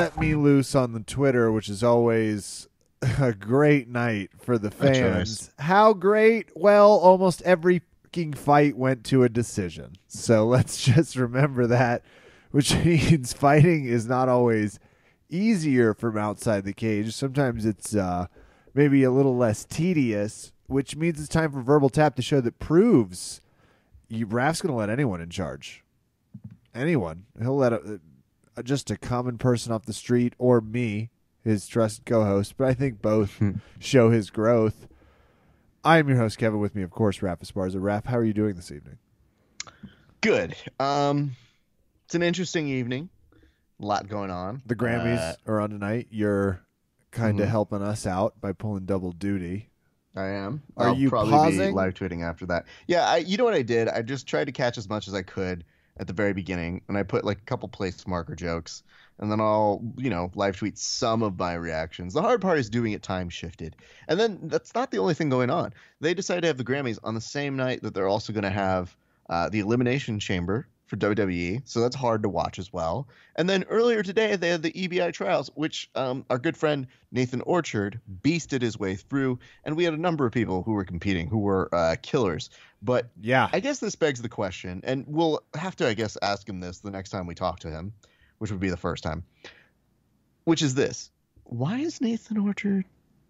let me loose on the Twitter, which is always a great night for the fans. How great? Well, almost every fucking fight went to a decision. So let's just remember that, which means fighting is not always easier from outside the cage. Sometimes it's maybe a little less tedious, which means it's time for Verbal Tap, the show that proves Raf's going to let anyone in charge. Anyone. He'll let just a common person off the street or me, his trusted co-host, but I think both show his growth. I am your host, Kevin. With me, of course, Raph Esparza. Raph, how are you doing this evening? Good. It's an interesting evening. A lot going on. The Grammys are on tonight. You're kind of helping us out by pulling double duty. I am. Are you probably pausing? be live tweeting after that. Yeah, you know what I did? I just tried to catch as much as I could at the very beginning, and I put like a couple place marker jokes, and then I'll, live tweet some of my reactions. The hard part is doing it time shifted. And then that's not the only thing going on. They decided to have the Grammys on the same night that they're also going to have the Elimination Chamber for WWE, so that's hard to watch as well. And then earlier today, they had the EBI trials, which our good friend Nathan Orchard beasted his way through, and we had a number of people who were competing who were killers. But yeah, I guess this begs the question, and we'll have to, I guess, ask him this the next time we talk to him, which would be the first time, which is this. Why is Nathan Orchard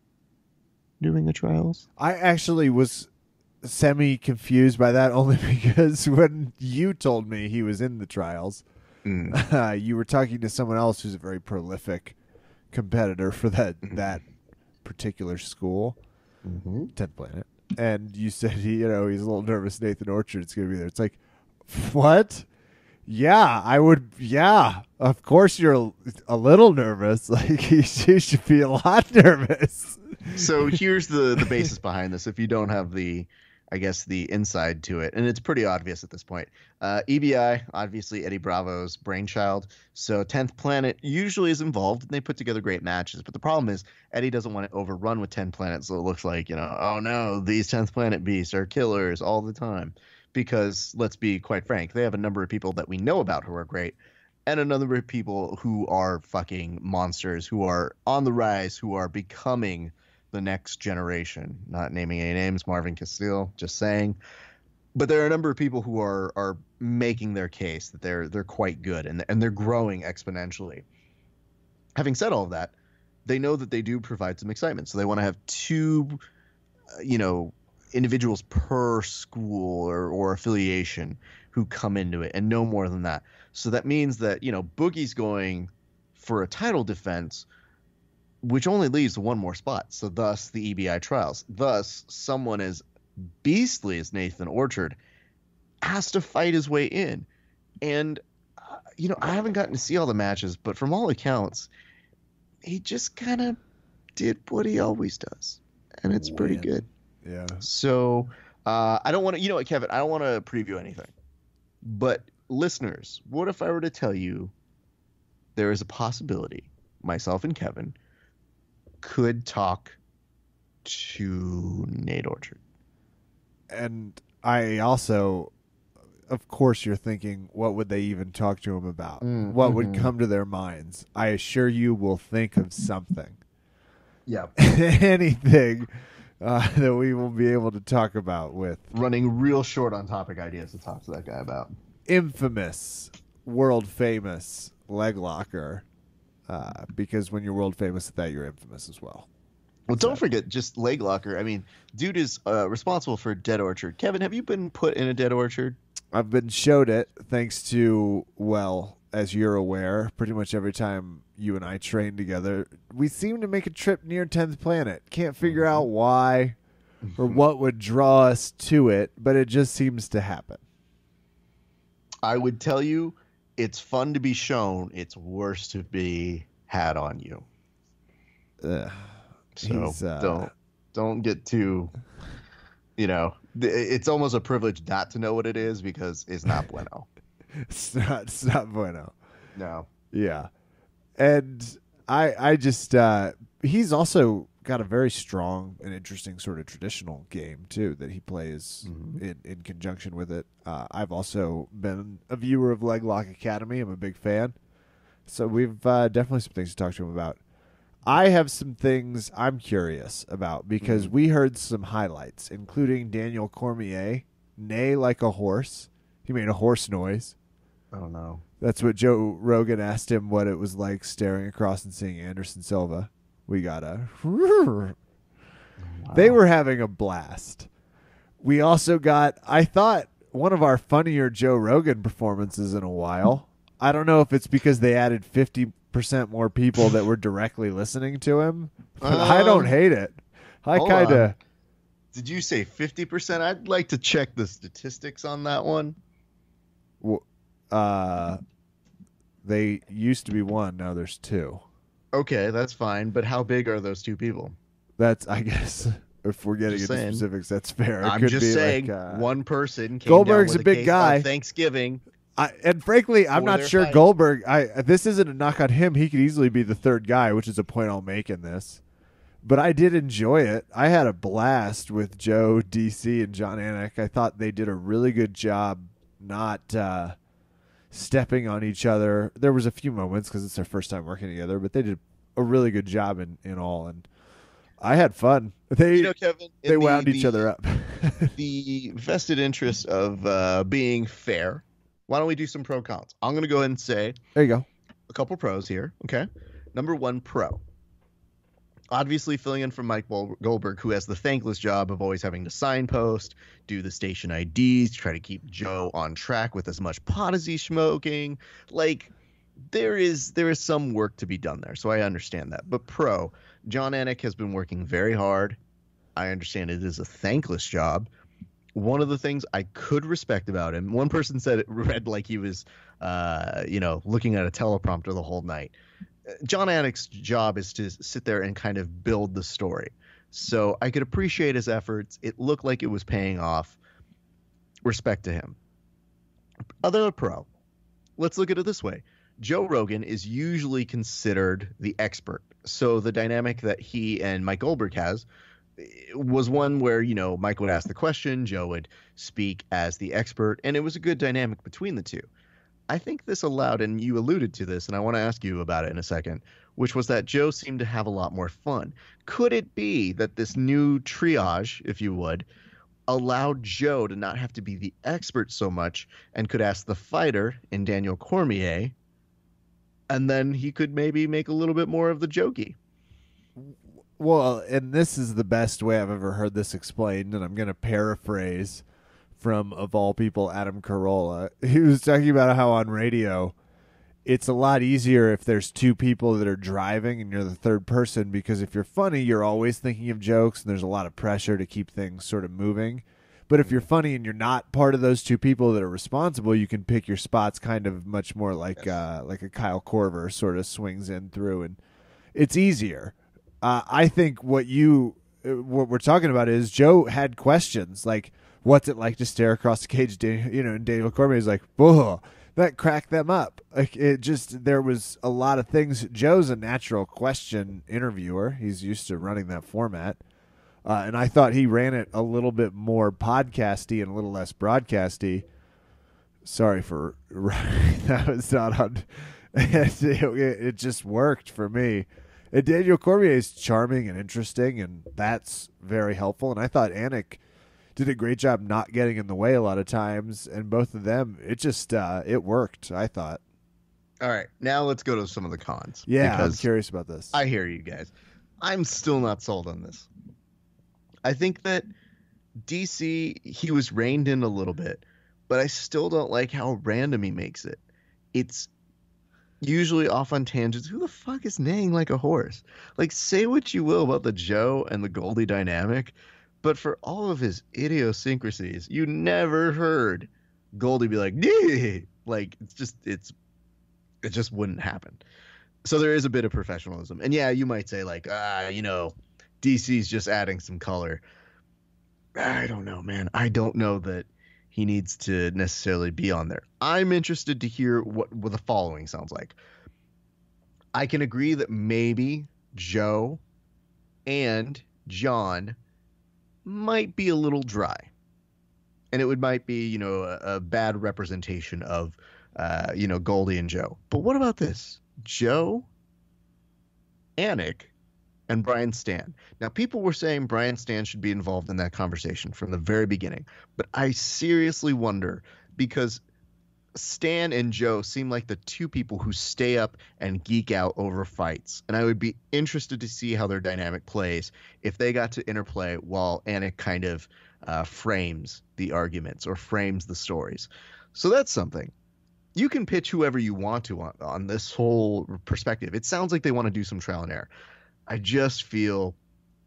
doing the trials? I actually was semi-confused by that only because when you told me he was in the trials, you were talking to someone else who's a very prolific competitor for that particular school, 10th Planet, and you said he's a little nervous. Nathan Orchard's going to be there. It's like, what? Yeah, I would. Yeah, of course you're a little nervous. Like you should be a lot nervous. So here's the basis behind this. If you don't have the inside to it, and it's pretty obvious at this point. EBI, obviously Eddie Bravo's brainchild. So 10th Planet usually is involved, and they put together great matches. But the problem is Eddie doesn't want to overrun with 10th Planet, so it looks like, oh no, these 10th Planet beasts are killers all the time. Because let's be quite frank, they have a number of people that we know about who are great, and a number of people who are fucking monsters, who are on the rise, who are becoming the next generation. Not naming any names, Marvin Castile, just saying. But there are a number of people who are making their case that they're quite good, and they're growing exponentially. Having said all of that, they know that they do provide some excitement, so they want to have two, individuals per school or affiliation who come into it, and no more than that. So that means that, Boogie's going for a title defense, which only leaves one more spot. So thus the EBI trials. Thus, someone as beastly as Nathan Orchard has to fight his way in. And, I haven't gotten to see all the matches, but from all accounts, he just kind of did what he always does. And it's pretty good. Yeah. So I don't want to, what, Kevin, I don't want to preview anything. But listeners, what if I were to tell you there is a possibility myself and Kevin could talk to Nate Orchard? And I also, of course, you're thinking, what would they even talk to him about? What would come to their minds? I assure you we'll think of something. Yeah. Anything that we will be able to talk about with. Running real short on topic ideas to talk to that guy about. Infamous, world famous leg locker. Because when you're world famous at that, you're infamous as well. Well, don't forget just leg locker. I mean, dude is responsible for Dead Orchard. Kevin, have you been put in a Dead Orchard? I've been showed it thanks to, well, as you're aware, pretty much every time you and I train together, we seem to make a trip near 10th Planet. Can't figure out why or what would draw us to it, but it just seems to happen. I would tell you, it's fun to be shown. It's worse to be had on you. So don't get too, it's almost a privilege not to know what it is because it's not bueno. It's not bueno. No. Yeah. And I just he's also got a very strong and interesting sort of traditional game too that he plays in conjunction with it. I've also been a viewer of Leglock Academy. I'm a big fan. So we've definitely some things to talk to him about. I have some things I'm curious about because we heard some highlights, including Daniel Cormier neigh like a horse. He made a horse noise. Oh no. That's what Joe Rogan asked him what it was like staring across and seeing Anderson Silva. We got a. Wow. They were having a blast. We also got, I thought, one of our funnier Joe Rogan performances in a while. I don't know if it's because they added 50% more people that were directly listening to him, but I don't hate it. I kind of. Did you say 50%? I'd like to check the statistics on that one. They used to be one, now there's two. Okay, that's fine. But how big are those two people? That's, I guess, if we're getting into specifics, that's fair. It I'm could just be saying, like, one person came Goldberg's down with a big case guy. of Thanksgiving. And frankly, I'm For not their sure fight. Goldberg. This isn't a knock on him. He could easily be the third guy, which is a point I'll make in this. But I did enjoy it. I had a blast with Joe, DC, and John Anik. I thought they did a really good job not stepping on each other. There was a few moments because it's their first time working together, but they did a really good job in all. And I had fun. Kevin, They wound each other up. The vested interest of being fair, why don't we do some pro cons? I'm going to go ahead and say There you go. a couple pros here. Okay. Number one, pro. Obviously filling in for Mike Goldberg, who has the thankless job of always having to signpost, do the station IDs, try to keep Joe on track with as much pot as he's smoking. Like, there is some work to be done there, so I understand that. But pro, John Anik has been working very hard. I understand it is a thankless job. One of the things I could respect about him, one person said it read like he was, looking at a teleprompter the whole night. John Anik's job is to sit there and kind of build the story. So I could appreciate his efforts. It looked like it was paying off. Respect to him. Other pro, let's look at it this way. Joe Rogan is usually considered the expert. So the dynamic that he and Mike Goldberg has was one where, Mike would ask the question, Joe would speak as the expert, and it was a good dynamic between the two. I think this allowed, and you alluded to this, and I want to ask you about it in a second, which was that Joe seemed to have a lot more fun. Could it be that this new triage, if you would, allowed Joe to not have to be the expert so much and could ask the fighter in Daniel Cormier, and then he could maybe make a little bit more of the jokey? Well, and this is the best way I've ever heard this explained, and I'm going to paraphrase from, of all people, Adam Carolla. He was talking about how on radio it's a lot easier if there's two people that are driving and you're the third person, because if you're funny, you're always thinking of jokes and there's a lot of pressure to keep things sort of moving. But if you're funny and you're not part of those two people that are responsible, you can pick your spots kind of much more like a Kyle Korver sort of swings in through, and it's easier. I think what we're talking about is Joe had questions like, what's it like to stare across the cage? And Daniel Cormier is like, whoa, that cracked them up. Like, there was a lot of things. Joe's a natural question interviewer. He's used to running that format. And I thought he ran it a little bit more podcasty and a little less broadcasty. Sorry for that was not on. It just worked for me. And Daniel Cormier is charming and interesting, and that's very helpful. And I thought Anik did a great job not getting in the way a lot of times, and both of them, it worked, I thought. All right, now let's go to some of the cons. Yeah, I'm curious about this. I hear you guys. I'm still not sold on this. I think that DC, he was reined in a little bit, but I still don't like how random he makes it. It's usually off on tangents. Who the fuck is neighing like a horse? Like, say what you will about the Joe and the Goldie dynamic, but for all of his idiosyncrasies, you never heard Goldie be like, nee! Like, it just wouldn't happen. So there is a bit of professionalism. And yeah, you might say like, DC's just adding some color. I don't know, man. I don't know that he needs to necessarily be on there. I'm interested to hear what the following sounds like. I can agree that maybe Joe and John might be a little dry. And it might be, a bad representation of, Goldie and Joe. But what about this? Joe, Anik, and Brian Stan. Now, people were saying Brian Stan should be involved in that conversation from the very beginning, but I seriously wonder because Stan and Joe seem like the two people who stay up and geek out over fights, and I would be interested to see how their dynamic plays if they got to interplay while Anik kind of frames the arguments or frames the stories. So that's something. You can pitch whoever you want to on this whole perspective. It sounds like they want to do some trial and error. I just feel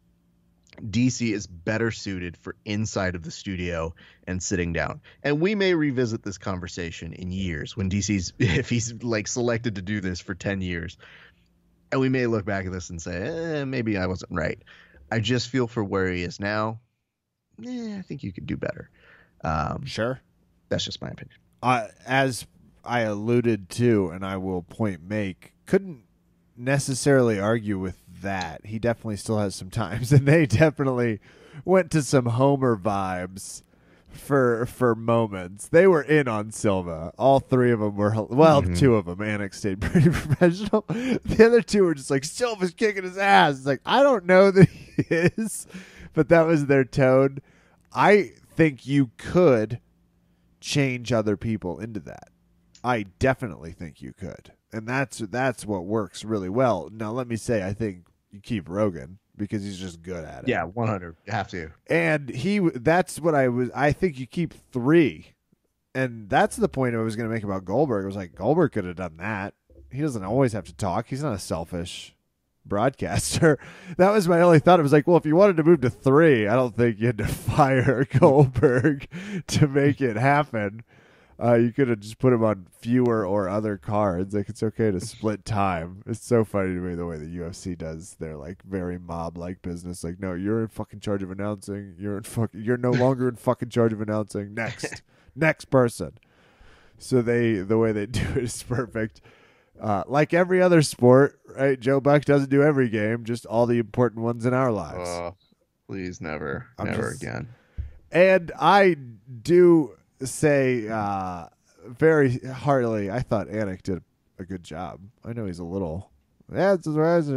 DC is better suited for inside of the studio and sitting down. And we may revisit this conversation in years when DC's, if he's like selected to do this for 10 years, and we may look back at this and say, maybe I wasn't right. I just feel for where he is now, I think you could do better. Sure. That's just my opinion. As I alluded to, and I will point make, couldn't necessarily argue with that. He definitely still has some times, and they definitely went to some Homer vibes for moments. They were in on Silva. All three of them were, two of them. Anik stayed pretty professional. The other two were just like, Silva's kicking his ass. It's like, I don't know that he is, but that was their tone. I think you could change other people into that. I definitely think you could. And that's what works really well. Now, let me say, I think you keep Rogan because he's just good at it. Yeah, 100. You have to. And that's what I think you keep three. And that's the point I was going to make about Goldberg. It was like, Goldberg could have done that. He doesn't always have to talk. He's not a selfish broadcaster. That was my only thought. It was like, well, if you wanted to move to three, I don't think you had to fire Goldberg to make it happen. You could have just put him on fewer or other cards. Like, it's okay to split time. It's so funny to me the way the UFC does their like very mob like business. Like, no, you're in fucking charge of announcing. You're no longer in fucking charge of announcing. Next person. So the way they do it is perfect. Like every other sport, right? Joe Buck doesn't do every game, just all the important ones in our lives. Please, never again. And I do say very heartily, I thought Anik did a good job. I know he's a little. It's always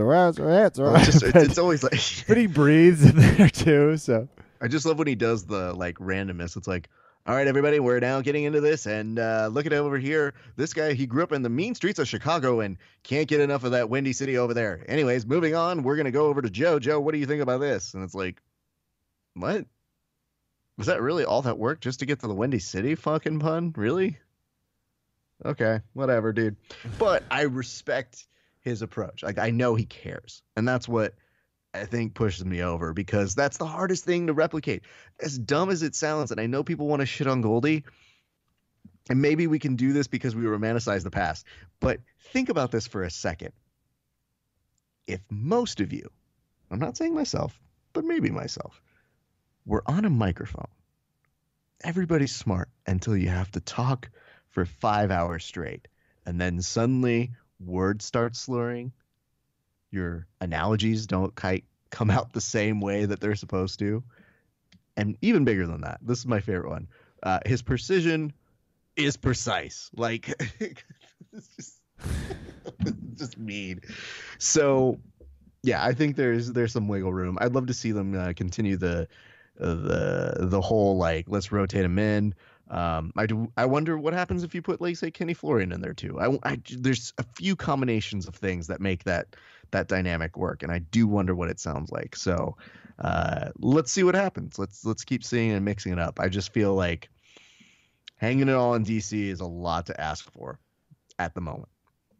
like, but he breathes in there too. So I just love when he does the like randomness. It's like, all right, everybody, we're now getting into this, and look at over here. This guy, he grew up in the mean streets of Chicago and can't get enough of that Windy City over there. Anyways, moving on, we're gonna go over to Joe. Joe, what do you think about this? And it's like, what? Was that really all that work just to get to the Windy City fucking pun? Really? Okay, whatever, dude. But I respect his approach. Like, I know he cares, and that's what I think pushes me over, because that's the hardest thing to replicate. As dumb as it sounds, and I know people want to shit on Goldie, and maybe we can do this because we romanticize the past, but think about this for a second. If most of you, I'm not saying myself, but maybe myself, were on a microphone, everybody's smart until you have to talk for 5 hours straight, and then suddenly words start slurring, your analogies don't come out the same way that they're supposed to. And even bigger than that, this is my favorite one. His precision is precise. Like, it's just mean. So, yeah, I think there's some wiggle room. I'd love to see them continue the whole, like, let's rotate him in. I wonder what happens if you put, like, say, Kenny Florian in there too. There's a few combinations of things that make that dynamic work, and I do wonder what it sounds like. So let's see what happens. Let's keep seeing and mixing it up. I just feel like hanging it all in DC is a lot to ask for at the moment.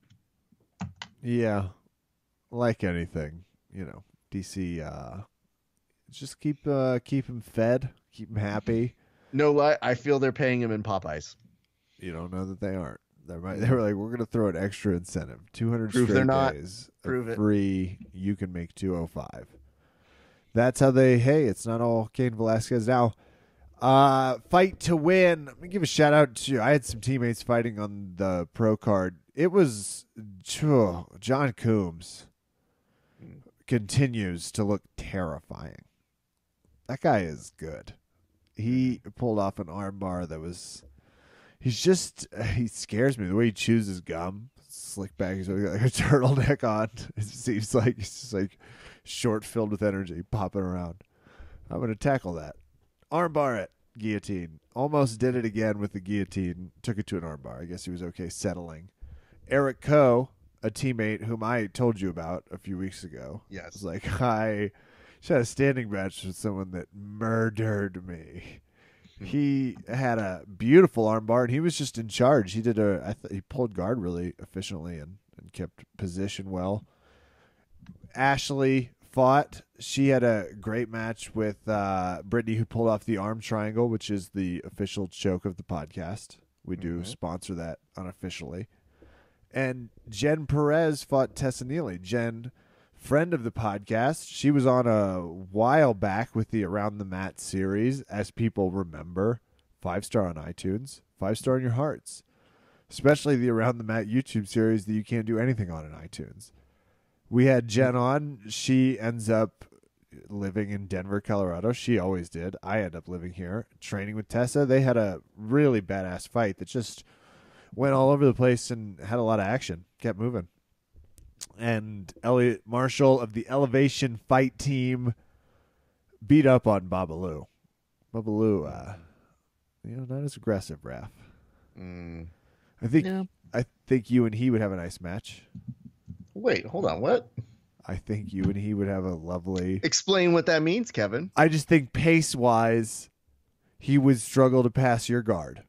Yeah, like anything, DC. Just keep him fed, keep him happy. No lie, I feel they're paying him in Popeyes. You don't know that they aren't. They were like, we're going to throw an extra incentive. 200 Prove straight they're not. days. Prove it. Free, you can make 205. That's how it's not all Cain Velasquez. Now, fight to win. Let me give a shout out to, I had some teammates fighting on the pro card. It was John Coombs continues to look terrifying. That guy is good. He pulled off an armbar that was... he scares me. The way he chews his gum, slick back. He's got like a turtleneck on. It seems like he's just like short, filled with energy, popping around. I'm going to tackle that. Armbar it. Guillotine. Almost did it again with the guillotine. Took it to an armbar. I guess he was okay settling. Eric Coe, a teammate whom I told you about a few weeks ago. Yes. Was like, I just had a standing match with someone that murdered me. He had a beautiful armbar, and he was just in charge. He did he pulled guard really efficiently and kept position well. Ashley fought. She had a great match with Brittany, who pulled off the arm triangle, which is the official joke of the podcast. We do sponsor that unofficially. And Jen Perez fought Tessa Neely. Jen, friend of the podcast, she was on a while back with the Around the Mat series, as people remember. 5-star on iTunes, 5-star in your hearts. Especially the Around the Mat YouTube series that you can't do anything on in iTunes. We had Jen on. She ends up living in Denver, Colorado. She always did. I end up living here, training with Tessa. They had a really badass fight that just went all over the place and had a lot of action. Kept moving. And Elliot Marshall of the Elevation Fight Team beat up on Babalu. Babalu, not as aggressive, Raph. I think you and he would have a nice match. Wait, hold on. What? I think you and he would have a lovely... Explain what that means, Kevin. I just think pace-wise, he would struggle to pass your guard.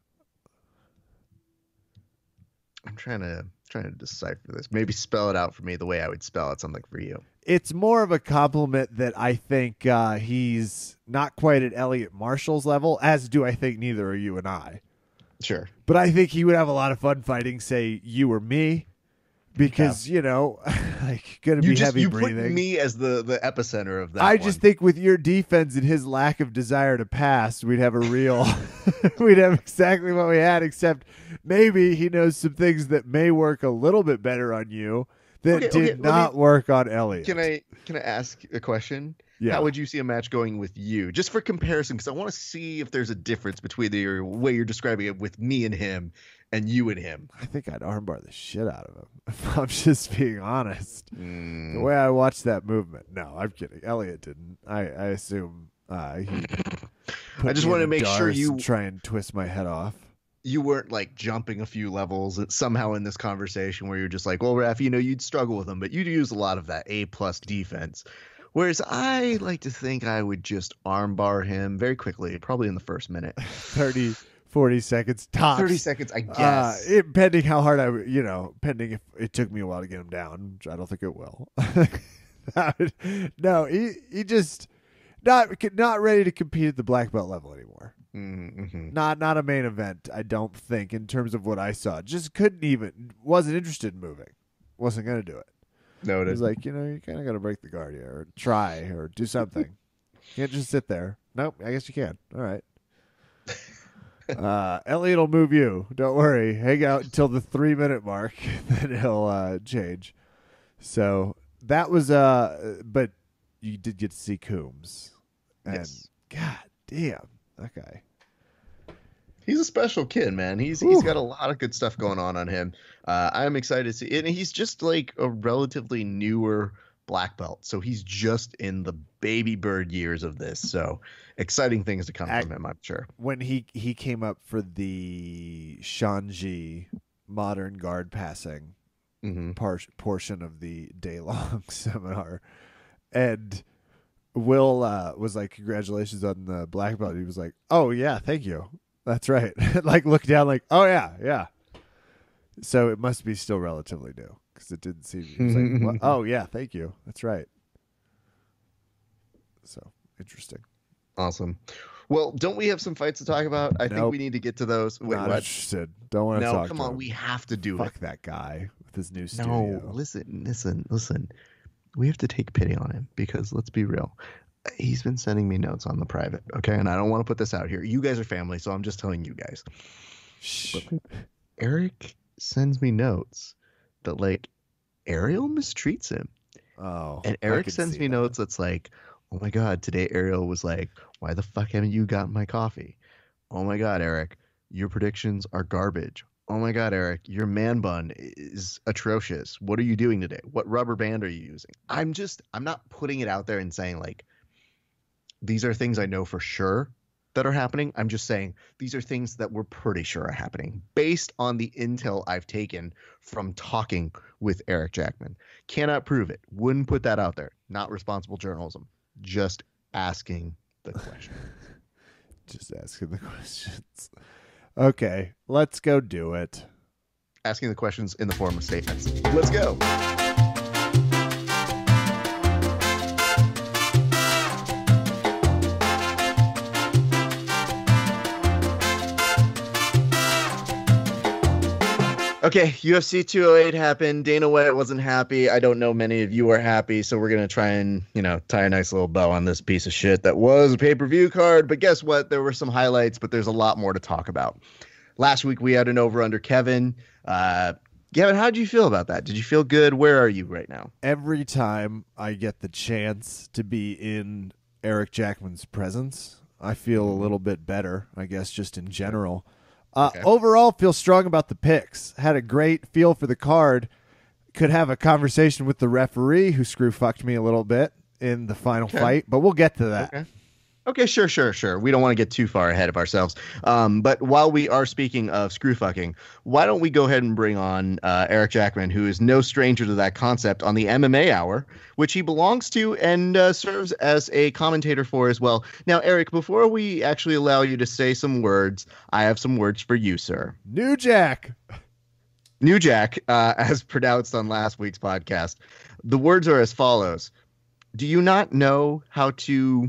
I'm trying to decipher this. Maybe spell it out for me the way I would spell it something for you. It's more of a compliment that I think he's not quite at Elliot Marshall's level, as do I think neither are you and I. Sure. But I think he would have a lot of fun fighting, say, you or me. Because, like, going to be heavy breathing. You put me as the epicenter of that I just think with your defense and his lack of desire to pass, we'd have a real... we'd have exactly what we had, except maybe he knows some things that may work a little bit better on you that did not work on Elliot. Can I ask a question? Yeah. How would you see a match going with you? Just for comparison, because I want to see if there's a difference between the way you're describing it with me and him and you and him. I think I'd armbar the shit out of him, if I'm just being honest. The way I watched that movement. No, I'm kidding. Elliot didn't. I assume he I just want to make sure you try and twist my head off. You weren't like jumping a few levels somehow in this conversation where you're just like, well, Raph, you'd struggle with him, but you'd use a lot of that A+ defense. Whereas I like to think I would just armbar him very quickly, probably in the first minute. 30, 40 seconds tops. 30 seconds, I guess. Pending how hard pending if it took me a while to get him down, which I don't think it will. No, he just not ready to compete at the black belt level anymore. Mm-hmm. Not a main event, I don't think, in terms of what I saw. Just wasn't interested in moving. Wasn't going to do it. No, it was like, you kind of got to break the guard here, or try, or do something. Can't just sit there. Nope, I guess you can. All right. Elliot will move you. Don't worry. Hang out until the 3-minute mark, then he'll change. So that was but you did get to see Coombs. And yes. God damn, that guy. He's a special kid, man. He's got a lot of good stuff going on him. I'm excited to see, and he's just like a relatively newer black belt, so he's just in the baby bird years of this. So exciting things to come from him, I'm sure. When he came up for the Shanji modern guard passing portion of the day-long seminar, and Will was like, "Congratulations on the black belt." He was like, "Oh yeah, thank you." That's right. Like, look down like, oh, yeah. So it must be still relatively new because it didn't seem. It was like, well, oh, yeah, thank you. That's right. So interesting. Awesome. Well, don't we have some fights to talk about? I think we need to get to those. Wait, not what? Interested. Don't want to talk. No, come on. We have to do Fuck that guy with his new studio. No, listen. We have to take pity on him because let's be real. He's been sending me notes on the private, okay? And I don't want to put this out here. You guys are family, so I'm just telling you guys. Shh. But Eric sends me notes that, like, Ariel mistreats him. Oh. And Eric sends me notes that's like, oh, my God, today Ariel was like, why the fuck haven't you gotten my coffee? Oh, my God, Eric, your predictions are garbage. Oh my God, Eric, your man bun is atrocious. What are you doing today? What rubber band are you using? I'm not putting it out there and saying like, these are things I know for sure that are happening. I'm just saying these are things that we're pretty sure are happening based on the intel I've taken from talking with Eric Jackman. Cannot prove it. Wouldn't put that out there. Not responsible journalism. Just asking the question. Just asking the questions. Okay, let's go do it. Asking the questions in the form of statements. Let's go. Okay, UFC 208 happened. Dana White wasn't happy. I don't know many of you are happy, so we're going to try and, tie a nice little bow on this piece of shit that was a pay-per-view card. But guess what? There were some highlights, but there's a lot more to talk about. Last week, we had an over-under Kevin. Kevin, how did you feel about that? Did you feel good? Where are you right now? Every time I get the chance to be in Eric Jackman's presence, I feel a little bit better, I guess, just in general. Okay. Overall, feel strong about the picks. Had a great feel for the card. Could have a conversation with the referee who screw fucked me a little bit in the final fight, but we'll get to that. Okay, sure. We don't want to get too far ahead of ourselves. But while we are speaking of screw fucking, why don't we go ahead and bring on Eric Jackman, who is no stranger to that concept, on the MMA Hour, which he belongs to and serves as a commentator for as well. Now, Eric, before we actually allow you to say some words, I have some words for you, sir. New Jack, as pronounced on last week's podcast. The words are as follows. Do you not know how to,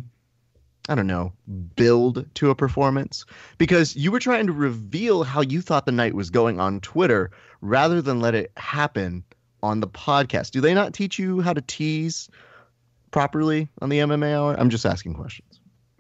build to a performance? Because you were trying to reveal how you thought the night was going on Twitter rather than let it happen on the podcast. Do they not teach you how to tease properly on the MMA Hour? I'm just asking questions.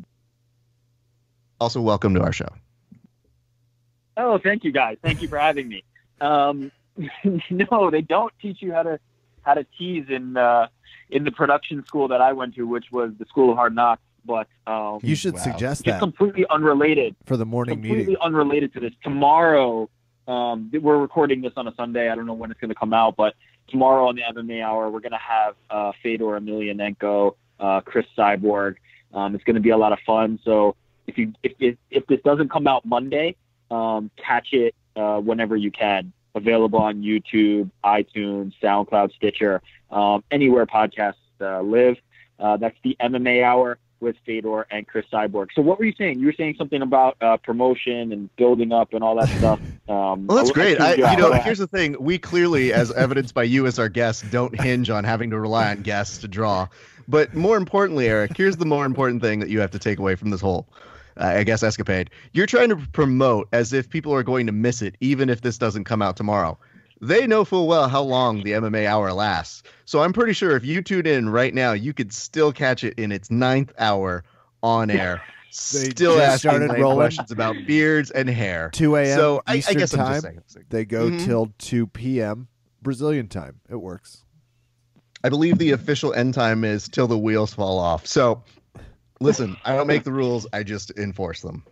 Also, welcome to our show. Oh, thank you, guys. Thank you for having me. No, they don't teach you how to tease in the production school that I went to, which was the School of Hard Knocks. But you should suggest that. Completely unrelated for the morning meeting. Completely unrelated to this. Tomorrow, we're recording this on a Sunday. I don't know when it's going to come out, but tomorrow on the MMA Hour, we're going to have Fedor Emelianenko, Chris Cyborg. It's going to be a lot of fun. So if this doesn't come out Monday, catch it whenever you can. Available on YouTube, iTunes, SoundCloud, Stitcher, anywhere podcasts live. That's the MMA Hour with Fedor and Chris Cyborg. So what were you saying? You were saying something about promotion and building up and all that stuff. Well, that's great. Here's the thing. We clearly, as evidenced by you as our guest, don't hinge on having to rely on guests to draw. But more importantly, Eric, here's the more important thing that you have to take away from this whole, escapade. You're trying to promote as if people are going to miss it, even if this doesn't come out tomorrow. They know full well how long the MMA Hour lasts. So I'm pretty sure if you tune in right now, you could still catch it in its 9th hour on air. Still asking questions about beards and hair. 2 a.m. So Eastern I guess time. I'm just saying. They go till 2 p.m. Brazilian time. It works. I believe the official end time is till the wheels fall off. So listen, I don't make the rules. I just enforce them.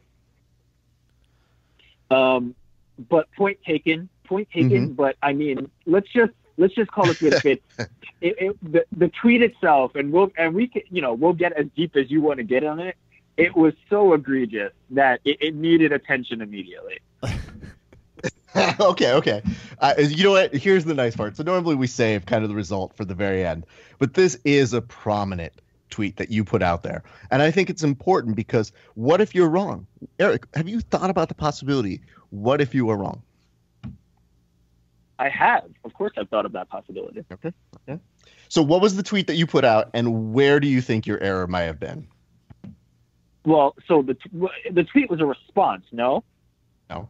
But point taken. But I mean, let's just call it what it is. The tweet itself, and we'll get as deep as you want to get on it. It was so egregious that it needed attention immediately. Okay. You know what? Here's the nice part. So normally we save kind of the result for the very end, but this is a prominent tweet that you put out there, and I think it's important because what if you're wrong? Eric, have you thought about the possibility? What if you were wrong? I have. Of course, I've thought of that possibility. Okay. So what was the tweet that you put out, and where do you think your error might have been? Well, so the tweet was a response, no? No.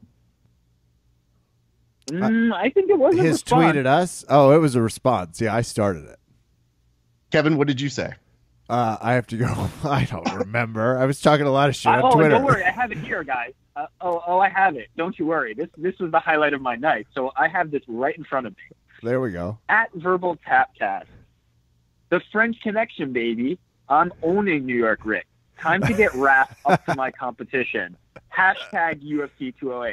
I think it was a response. His tweet at us? Oh, it was a response. Yeah, I started it. Kevin, what did you say? I have to go. I don't remember. I was talking a lot of shit on Twitter. Don't worry. I have it here, guys. I have it. Don't you worry. This was the highlight of my night. So I have this right in front of me. There we go. At Verbal Tapcast. The French Connection, baby. I'm owning New York Rick. Time to get Raph up to my competition. # UFC 208.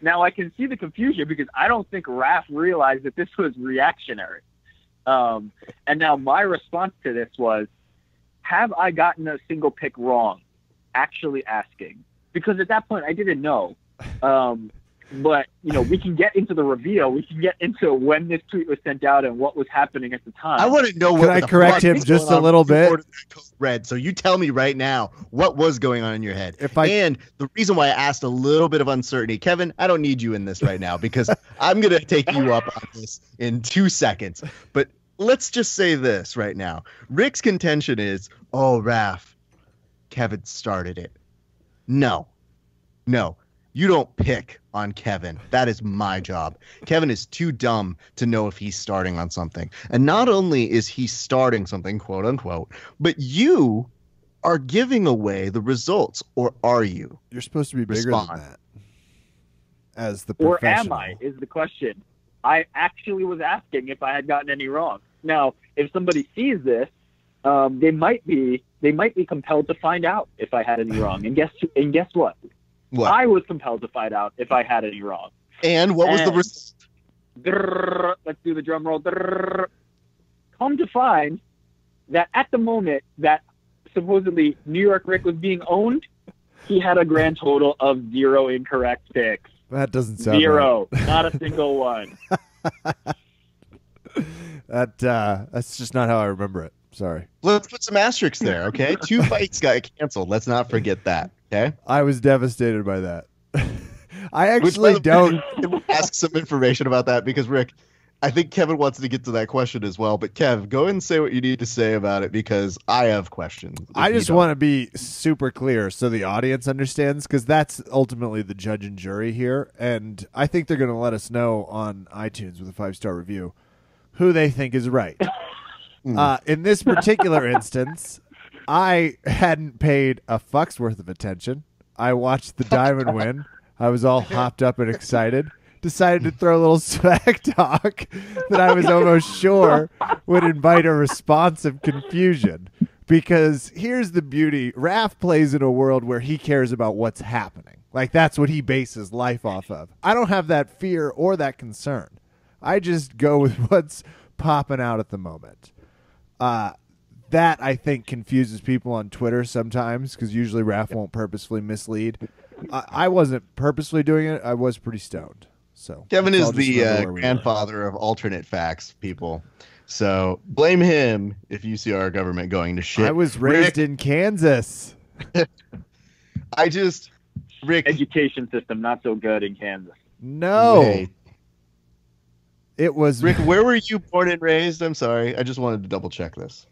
Now I can see the confusion because I don't think Raph realized that this was reactionary. And now my response to this was, have I gotten a single pick wrong? Actually asking. Because at that point I didn't know. But, we can get into the reveal. We can get into when this tweet was sent out and what was happening at the time. I want to know what Can I correct him just a little bit? Red. So you tell me right now what was going on in your head. If I- And the reason why I asked a little bit of uncertainty, Kevin, I don't need you in this right now because I'm going to take you up on this in 2 seconds. But let's just say this right now. Rick's contention is, Raph, Kevin started it. No. You don't pick on Kevin. That is my job. Kevin is too dumb to know if he's starting on something. And not only is he starting something, quote unquote, but you are giving away the results, or are you? You're supposed to be bigger Respond. than that. As the Or professional. am I, is the question. I actually was asking if I had gotten any wrong. Now, if somebody sees this, they might be compelled to find out if I had any wrong. And guess what? What? I was compelled to find out if I had any wrong. And what was the result? Let's do the drum roll. Come to find that at the moment that supposedly New York Rick was being owned, he had a grand total of 0 incorrect picks. That doesn't sound 0, not a single one. right. That's just not how I remember it. Sorry. Let's put some asterisks there, okay? 2 fights got canceled. Let's not forget that, okay? I was devastated by that. I Which, actually by the don't. way, can we ask some information about that because Rick, I think Kevin wants to get to that question as well. But Kev, go ahead and say what you need to say about it because I have questions. I just want to be super clear so the audience understands because that's ultimately the judge and jury here. And I think they're going to let us know on iTunes with a 5-star review who they think is right. In this particular instance, I hadn't paid a fuck's worth of attention. I watched the diamond win. I was all hopped up and excited. Decided to throw a little smack talk that I was almost sure would invite a response of confusion. Because here's the beauty. Raph plays in a world where he cares about what's happening. Like, that's what he bases life off of. I don't have that fear or that concern. I just go with what's popping out at the moment. That, I think, confuses people on Twitter sometimes because usually Raph won't purposefully mislead. I wasn't purposefully doing it. I was pretty stoned. So Kevin let's is all just the remember where we were. grandfather of alternate facts, people. So blame him if you see our government going to shit. I was raised Rick, in Kansas. Rick, Education system not so good in Kansas. No, wait. it was Rick, where were you born and raised? I'm sorry. I just wanted to double check this.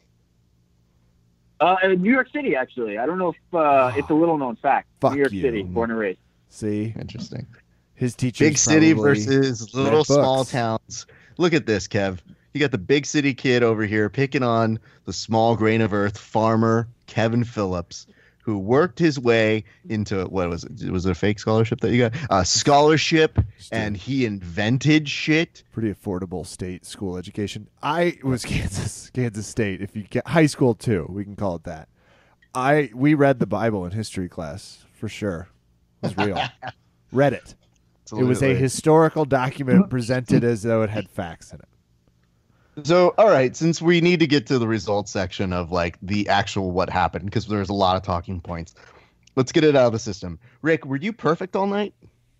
New York City, actually. I don't know if it's a little known fact. Fuck New York you. City, born and raised. See, Interesting. his teachers Big city probably versus read little small books. towns. Look at this, Kev. You got the big city kid over here picking on the small grain of earth farmer, Kevin Phillips, who worked his way into, what was it? Was it a fake scholarship that you got? A scholarship, and he invented shit. Pretty affordable state school education. I was Kansas State. If you get high school too, we can call it that. We read the Bible in history class for sure. It was real. Read it. It was a Absolutely. historical document presented as though it had facts in it. So, all right, since we need to get to the results section of like the actual what happened, because there's a lot of talking points, let's get it out of the system. Rick, were you perfect all night?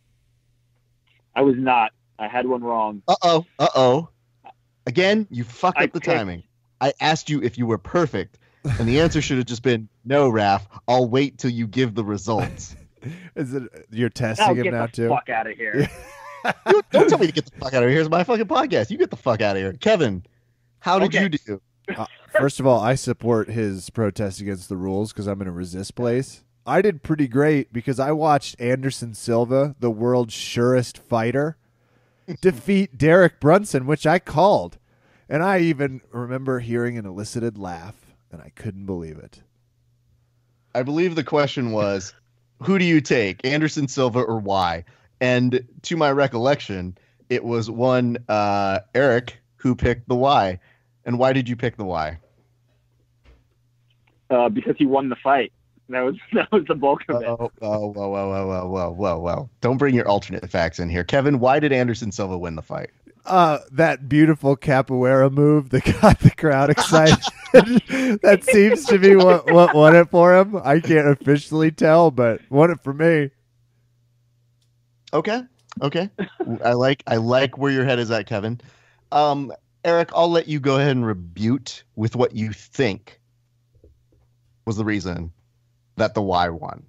I was not. I had one wrong. Uh-oh. Again, you fucked I up the picked- timing. I asked you if you were perfect, and the answer should have just been, no, Raph, I'll wait till you give the results. Is it you're Now testing him get now the too? fuck out of here. Don't tell me to get the fuck out of here. Here's my fucking podcast. You get the fuck out of here. Kevin, how did Okay. you do? First of all, I support his protest against the rules because I'm in a resist place. I did pretty great because I watched Anderson Silva, the world's surest fighter, defeat Derek Brunson, which I called. And I even remember hearing an elicited laugh, and I couldn't believe it. I believe the question was, who do you take, Anderson Silva or why? And to my recollection, it was one Eric who picked the why. And why did you pick the why? Because he won the fight. That was the bulk of it. Whoa. Don't bring your alternate facts in here. Kevin, why did Anderson Silva win the fight? That beautiful capoeira move that got the crowd excited. That seems to be what won it for him. I can't officially tell, but won it for me. Okay. I like where your head is at, Kevin. Eric, I'll let you go ahead and rebut with what you think was the reason that the Y won.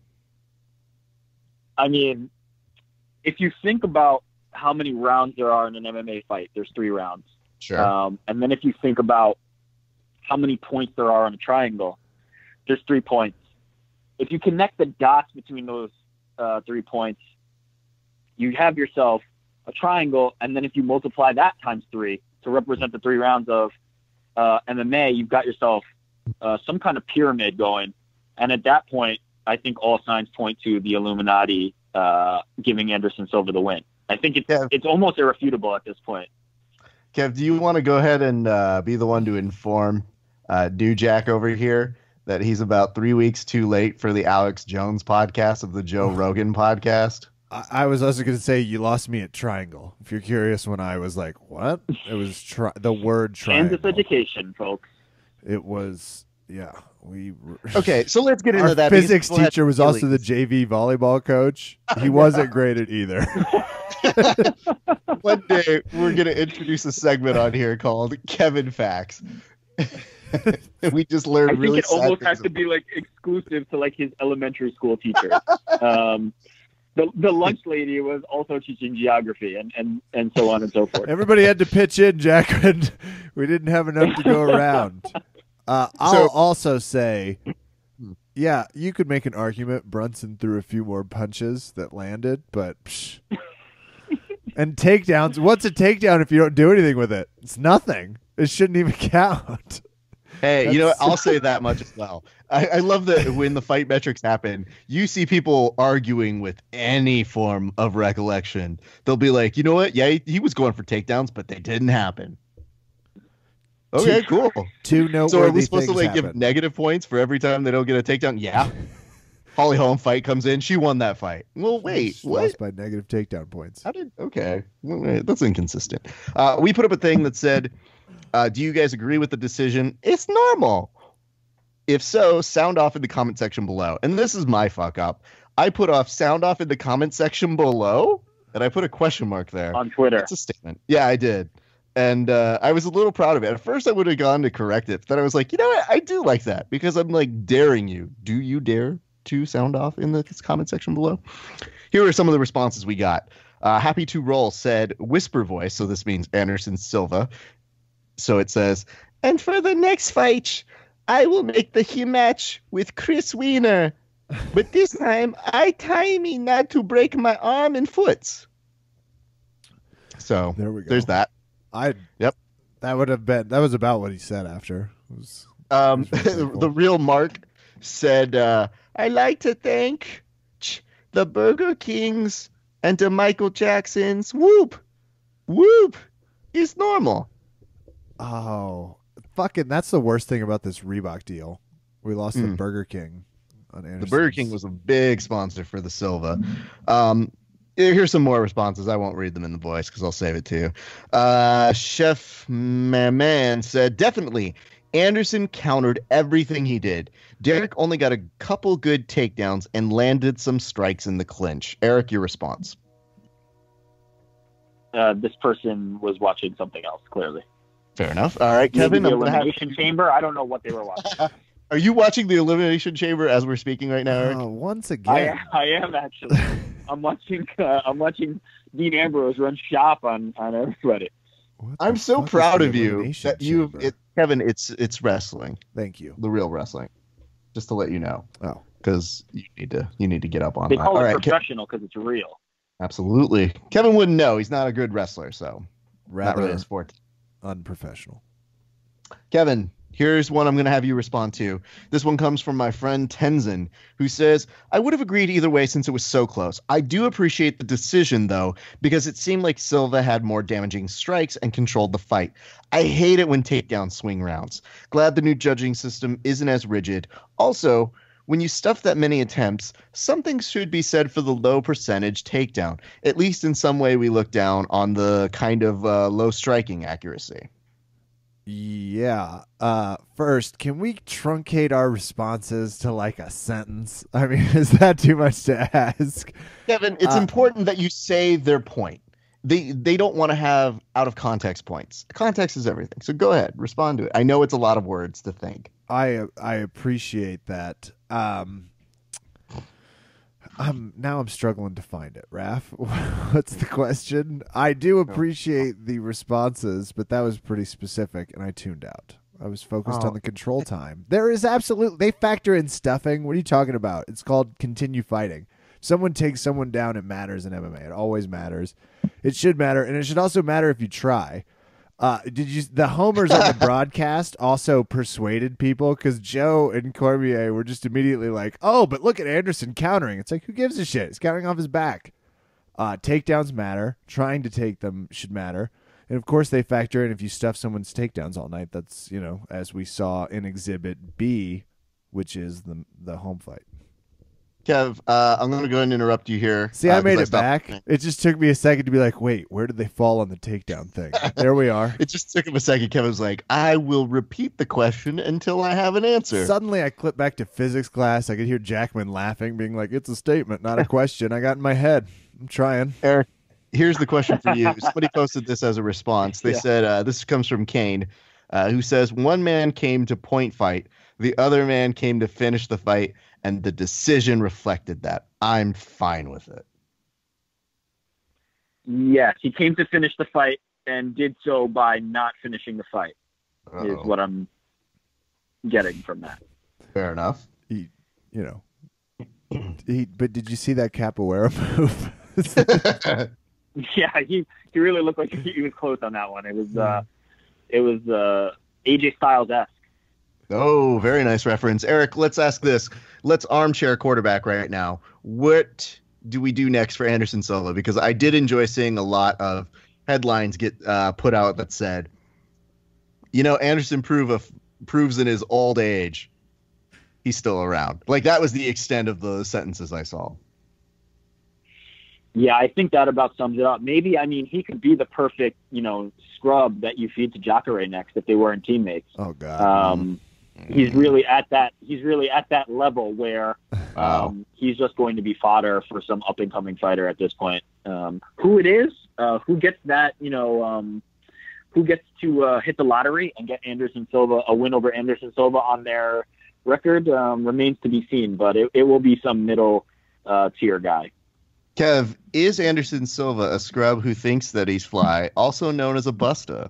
I mean, if you think about how many rounds there are in an MMA fight, there's 3 rounds. Sure. And then if you think about how many points there are on a triangle, there's 3 points. If you connect the dots between those 3 points, you have yourself a triangle, and then if you multiply that times 3 to represent the 3 rounds of MMA, you've got yourself some kind of pyramid going. And at that point, I think all signs point to the Illuminati giving Anderson Silva the win. I think it's almost irrefutable at this point. Kev, do you want to go ahead and be the one to inform Jack over here that he's about 3 weeks too late for the Alex Jones podcast of the Joe Rogan podcast? I was also going to say you lost me at triangle. If you're curious, when I was like, what? It was the word triangle. Kansas education, folks. It was, yeah. Okay, so let's get into Our that. Physics teacher was also the JV volleyball coach. He wasn't great at either. One day we're going to introduce a segment on here called Kevin Facts. We just learned I think really it almost sad has to be like exclusive to like his elementary school teacher. The lunch lady was also teaching geography and so on and so forth. Everybody had to pitch in, Jack, and we didn't have enough to go around. I'll also say, yeah, you could make an argument Brunson threw a few more punches that landed, but and takedowns. What's a takedown if you don't do anything with it? It's nothing. It shouldn't even count. Hey, you know what? I'll say that much as well. I love that when the fight metrics happen, you see people arguing with any form of recollection. They'll be like, you know what? Yeah, he was going for takedowns, but they didn't happen. Okay, cool. Two noteworthy So are we supposed to things give happen. negative points for every time they don't get a takedown? Yeah. Holly Holm fight comes in. She won that fight. Well, wait. She What? lost by negative takedown points. Okay. Well, that's inconsistent. We put up a thing that said, do you guys agree with the decision? It's normal. If so, sound off in the comment section below. And this is my fuck up. I put off sound off in the comment section below, and I put a question mark there. On Twitter. That's a statement. Yeah, I did. And I was a little proud of it. At first, I would have gone to correct it. But then I was like, you know what? I do like that because I'm like daring you. Do you dare to sound off in the comment section below? Here are some of the responses we got. Happy to Roll said whisper voice. So this means Anderson Silva. So it says, and for the next fight, I will make the he match with Chris Wiener. But this time, I tie me not to break my arm and foot. So There we go. there's that. Yep. That was about what he said after. It was The real Mark said, I like to thank the Burger Kings and the Michael Jacksons. Whoop. Whoop. It's normal. Oh, fucking! That's the worst thing about this Reebok deal. We lost the Burger King on Anderson. The Burger King was a big sponsor for the Silva. Here's some more responses. I won't read them in the voice because I'll save it to you. Chef Man said, definitely. Anderson countered everything he did. Derek only got a couple good takedowns and landed some strikes in the clinch. Eric, your response. This person was watching something else, clearly. Fair enough. All right, Kevin. Maybe the Elimination Chamber. I don't know what they were watching. Are you watching the Elimination Chamber as we're speaking right now, Eric? Once again. I am actually. I'm watching Dean Ambrose run shop on everybody. What the I'm so fuck is proud the of you Elimination that you've Chamber? Kevin. It's wrestling, Thank you. the real wrestling. Just to let you know. Oh. Because you need to get up on They that. call All it right, professional because it's real. absolutely. Kevin wouldn't know. He's not a good wrestler, so not Rather really a sport. unprofessional. Kevin, here's one I'm going to have you respond to. This one comes from my friend Tenzin, who says, I would have agreed either way since it was so close. I do appreciate the decision, though, because it seemed like Silva had more damaging strikes and controlled the fight. I hate it when takedowns swing rounds. Glad the new judging system isn't as rigid. Also, When you stuff that many attempts, something should be said for the low percentage takedown. At least in some way we look down on the kind of low striking accuracy. Yeah. First, can we truncate our responses to like a sentence? I mean, is that too much to ask? Kevin, it's important that you say their point. They don't want to have out of context points. Context is everything. So go ahead, respond to it. I know it's a lot of words to think. I appreciate that. I'm struggling to find it, Raph. What's the question? I do appreciate the responses, but that was pretty specific, and I tuned out. I was focused on the control time. There is they factor in stuffing. What are you talking about? It's called continue fighting. Someone takes someone down, it matters in MMA. It always matters. It should matter, and it should also matter if you try. The homers on the broadcast also persuaded people because Joe and Cormier were just immediately like, oh, but look at Anderson countering. It's like, who gives a shit? He's countering off his back. Takedowns matter. Trying to take them should matter. And of course they factor in if you stuff someone's takedowns all night. That's, as we saw in Exhibit B, which is the home fight. Kev, I'm going to go ahead and interrupt you here. See, I made it back. It just took me a second to be like, wait, where did they fall on the takedown thing? There we are. It just took him a second. Kevin was like, I will repeat the question until I have an answer. Suddenly I clipped back to physics class. I could hear Jackman laughing, being like, it's a statement, not a question. I got in my head. I'm trying. Eric, here's the question for you. Somebody posted this as a response. They said, this comes from Kane, who says, one man came to point fight. The other man came to finish the fight. And the decision reflected that. I'm fine with it. Yes, he came to finish the fight and did so by not finishing the fight. Is what I'm getting from that. Fair enough. But did you see that capoeira move? Yeah, he really looked like he was close on that one. It was AJ Styles-esque. Oh, very nice reference. Eric, let's ask this. Let's armchair quarterback right now. What do we do next for Anderson Silva? Because I did enjoy seeing a lot of headlines get put out that said, Anderson proves in his old age he's still around. Like, that was the extent of the sentences I saw. Yeah, I think that about sums it up. Maybe, he could be the perfect, scrub that you feed to Jacare next if they weren't teammates. Oh, God. He's really at that level where he's just going to be fodder for some up and coming fighter at this point. Who it is, who gets that, who gets to hit the lottery and get a win over Anderson Silva on their record remains to be seen, but it will be some middle tier guy. Kev, is Anderson Silva a scrub who thinks that he's fly, also known as a busta?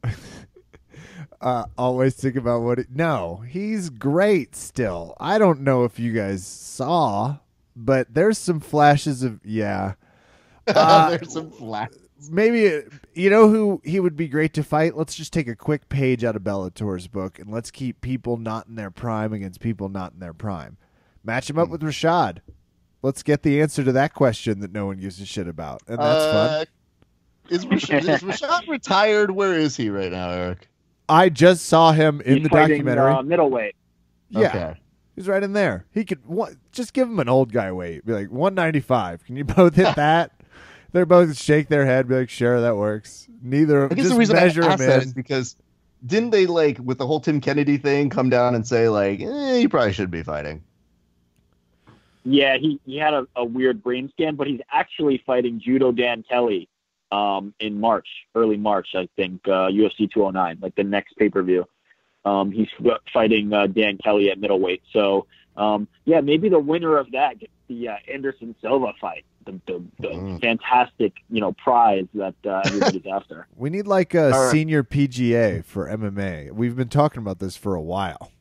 Always think about no, he's great still. I don't know if you guys saw, but there's some flashes of, there's some flashes. Maybe, who he would be great to fight? Let's just take a quick page out of Bellator's book and let's keep people not in their prime against people not in their prime. Match him up with Rashad. Let's get the answer to that question that no one gives a shit about. And that's fun. Is Rashad retired? Where is he right now, Eric? I just saw him in the documentary. Middleweight. Yeah. Okay. He's right in there. He could just give him an old guy weight. Be like 195. Can you both hit that? They're both shake their head. Be like, sure, that works. Neither. I guess just the reason measure I asked him that in. is because didn't they with the whole Tim Kennedy thing come down and say you probably should be fighting? Yeah, he had a weird brain scan, but he's actually fighting Judo Dan Kelly in March, early March, I think, UFC 209, like the next pay-per-view. He's fighting Dan Kelly at middleweight. So, maybe the winner of that gets the Anderson Silva fight, the fantastic, prize that everybody's after. We need a senior PGA for MMA. We've been talking about this for a while.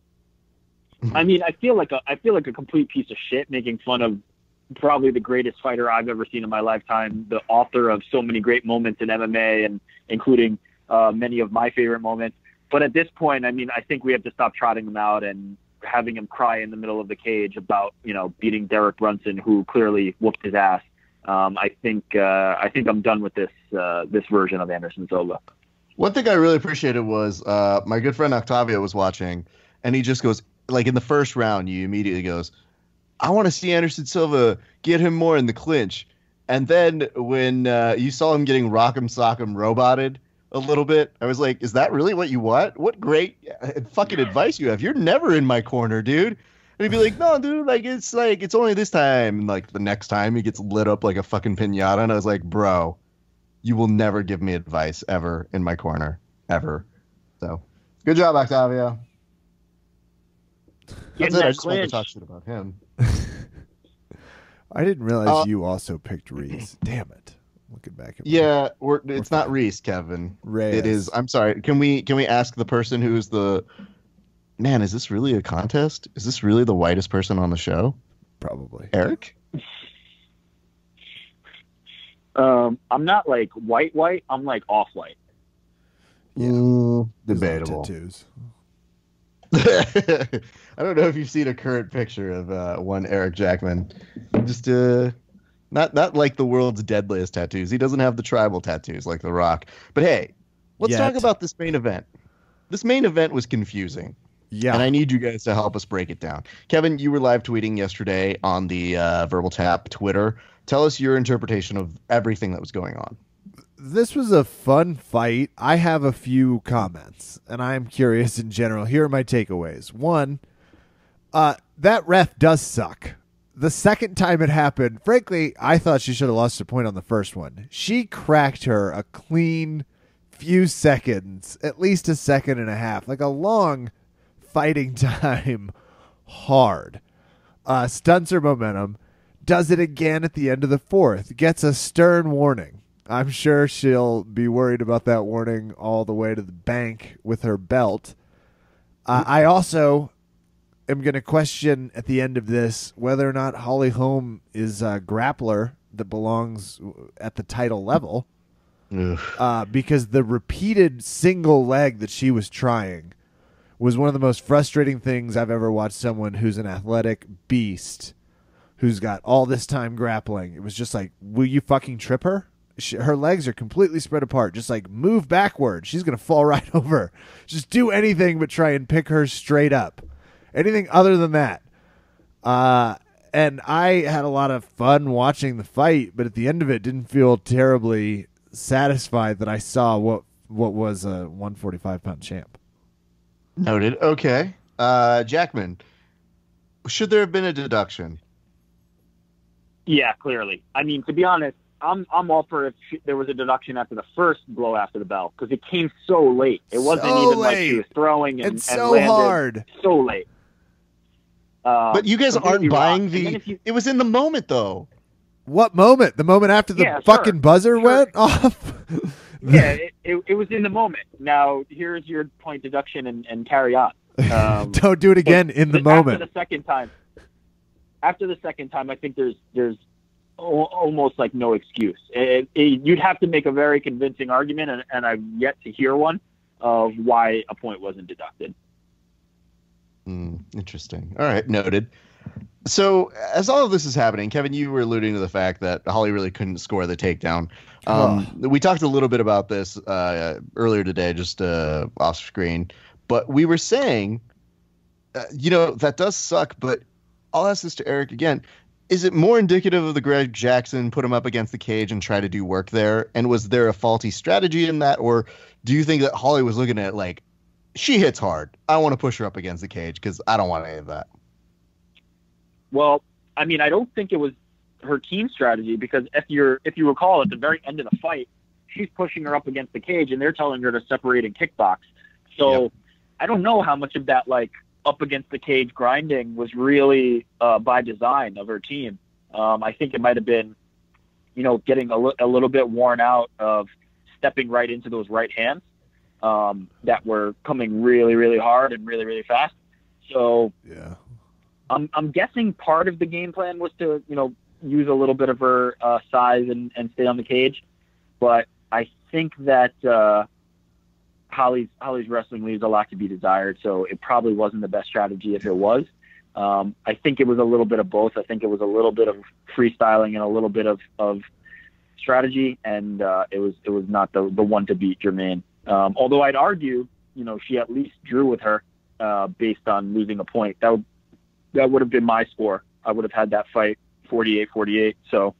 I feel like a complete piece of shit making fun of probably the greatest fighter I've ever seen in my lifetime, the author of so many great moments in MMA and including many of my favorite moments. But at this point, I think we have to stop trotting him out and having him cry in the middle of the cage about, beating Derek Brunson, who clearly whooped his ass. I think I'm done with this version of Anderson Silva. One thing I really appreciated was my good friend Octavio was watching, and he just goes, like in the first round, you immediately goes, I want to see Anderson Silva get him more in the clinch. And then when you saw him getting Rock'em Sock'em roboted a little bit, I was like, is that really what you want? What great fucking advice you have. You're never in my corner, dude. And he'd be like, no, dude, it's only this time. And like the next time he gets lit up like a fucking pinata. And I was like, bro, you will never give me advice ever in my corner, ever. So good job, Octavio. That's it. I just wanted to talk shit about him. I didn't realize you also picked Reese. Damn it! Looking back at it's not Reese, Kevin. Reyes. It is. I'm sorry. Can we ask the person who's the man? Is this really a contest? Is this really the whitest person on the show? Probably Eric. I'm not like white. I'm like off-white. Yeah, debatable. Tattoos. I don't know if you've seen a current picture of one Eric Jackman. Just not like the world's deadliest tattoos. He doesn't have the tribal tattoos like The Rock. But hey, let's talk about this main event. This main event was confusing. Yeah. And I need you guys to help us break it down. Kevin, you were live tweeting yesterday on the Verbal Tap Twitter. Tell us your interpretation of everything that was going on. This was a fun fight. I have a few comments, and I'm curious in general. Here are my takeaways. One, that ref does suck. The second time it happened, frankly, I thought she should have lost a point on the first one. She cracked her a clean few seconds, at least a second and a half, like a long fighting time, hard. Stunts her momentum, does it again at the end of the fourth, gets a stern warning. I'm sure she'll be worried about that warning all the way to the bank with her belt. I also am going to question at the end of this whether or not Holly Holm is a grappler that belongs at the title level. Because the repeated single leg that she was trying was one of the most frustrating things I've ever watched someone who's an athletic beast who's got all this time grappling. It was just like, will you fucking trip her? Her legs are completely spread apart. Just like move backward. She's going to fall right over. Just do anything but try and pick her straight up. Anything other than that. And I had a lot of fun watching the fight, but at the end of it didn't feel terribly satisfied that I saw what was a 145-pound champ. Noted. Okay. Jackman, should there have been a deduction? Yeah, clearly. I mean, to be honest, I'm all for if there was a deduction after the first blow after the bell, because it came so late. It wasn't even like she was throwing and so landed hard. So late. But you guys aren't buying it was in the moment, though. What moment? The moment after the fucking buzzer went off? Yeah, it was in the moment. Now, here's your point deduction and carry on. Don't do it again in the moment. After the second time, I think there's almost like no excuse. You'd have to make a very convincing argument, and I've yet to hear one of why a point wasn't deducted. Interesting. All right, noted. So as all of this is happening, Kevin, you were alluding to the fact that Holly really couldn't score the takedown. We talked a little bit about this earlier today, just off screen, but we were saying, that does suck, but I'll ask this to Eric again. Is it more indicative of the Greg Jackson put him up against the cage and try to do work there? And was there a faulty strategy in that? Or do you think that Holly was looking at it like, she hits hard, I want to push her up against the cage because I don't want any of that? Well, I mean, I don't think it was her team strategy, because if you recall, at the very end of the fight, she's pushing her up against the cage and they're telling her to separate and kickbox. So yep. I don't know how much of that, like, up against the cage grinding was really by design of her team. I think it might have been, getting a little bit worn out of stepping right into those right hands that were coming really, really hard and really, really fast. So yeah, I'm guessing part of the game plan was to, use a little bit of her size and stay on the cage. But I think that Holly's wrestling leaves a lot to be desired, so it probably wasn't the best strategy if it was. I think it was a little bit of both. I think it was a little bit of freestyling and a little bit of strategy, and it was not the one to beat Germaine. Although I'd argue, she at least drew with her based on losing a point. That would have been my score. I would have had that fight 48-48. So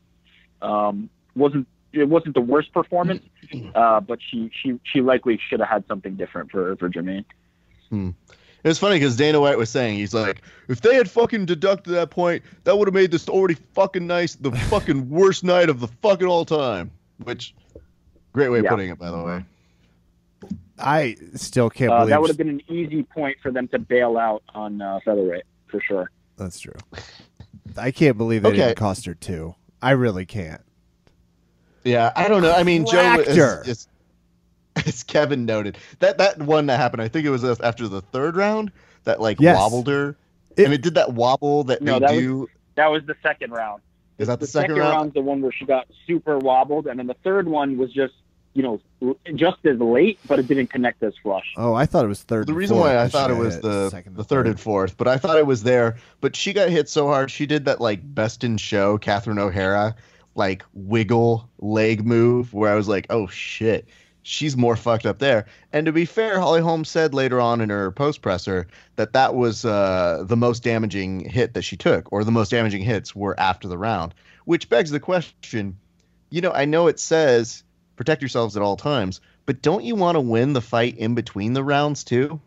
it wasn't the worst performance, but she likely should have had something different for Germaine. It's funny because Dana White was saying, he's like, if they had fucking deducted that point, that would have made this already fucking nice the fucking worst night of the fucking all time. Which, great way of putting it, by the way. I still can't believe that would have been an easy point for them to bail out on featherweight for sure. That's true. I can't believe they didn't cost her 2. I really can't. Yeah, I don't know. I mean, Joe is as Kevin noted, that one that happened, I think it was after the 3rd round that wobbled her, and it did that wobble that do. That was the 2nd round. Is that the second round? round's the one where she got super wobbled, and then the 3rd one was just just as late, but it didn't connect as flush. Oh, I thought it was 3rd. The reason why I thought it was the 3rd and 4th, but I thought it was there. But she got hit so hard, she did that best in show Catherine O'Hara wiggle leg move where I was like, oh shit, she's more fucked up there. And to be fair, Holly Holm said later on in her post presser that was the most damaging hit that she took, or the most damaging hits were after the round, which begs the question, I know it says protect yourselves at all times, but don't you want to win the fight in between the rounds too?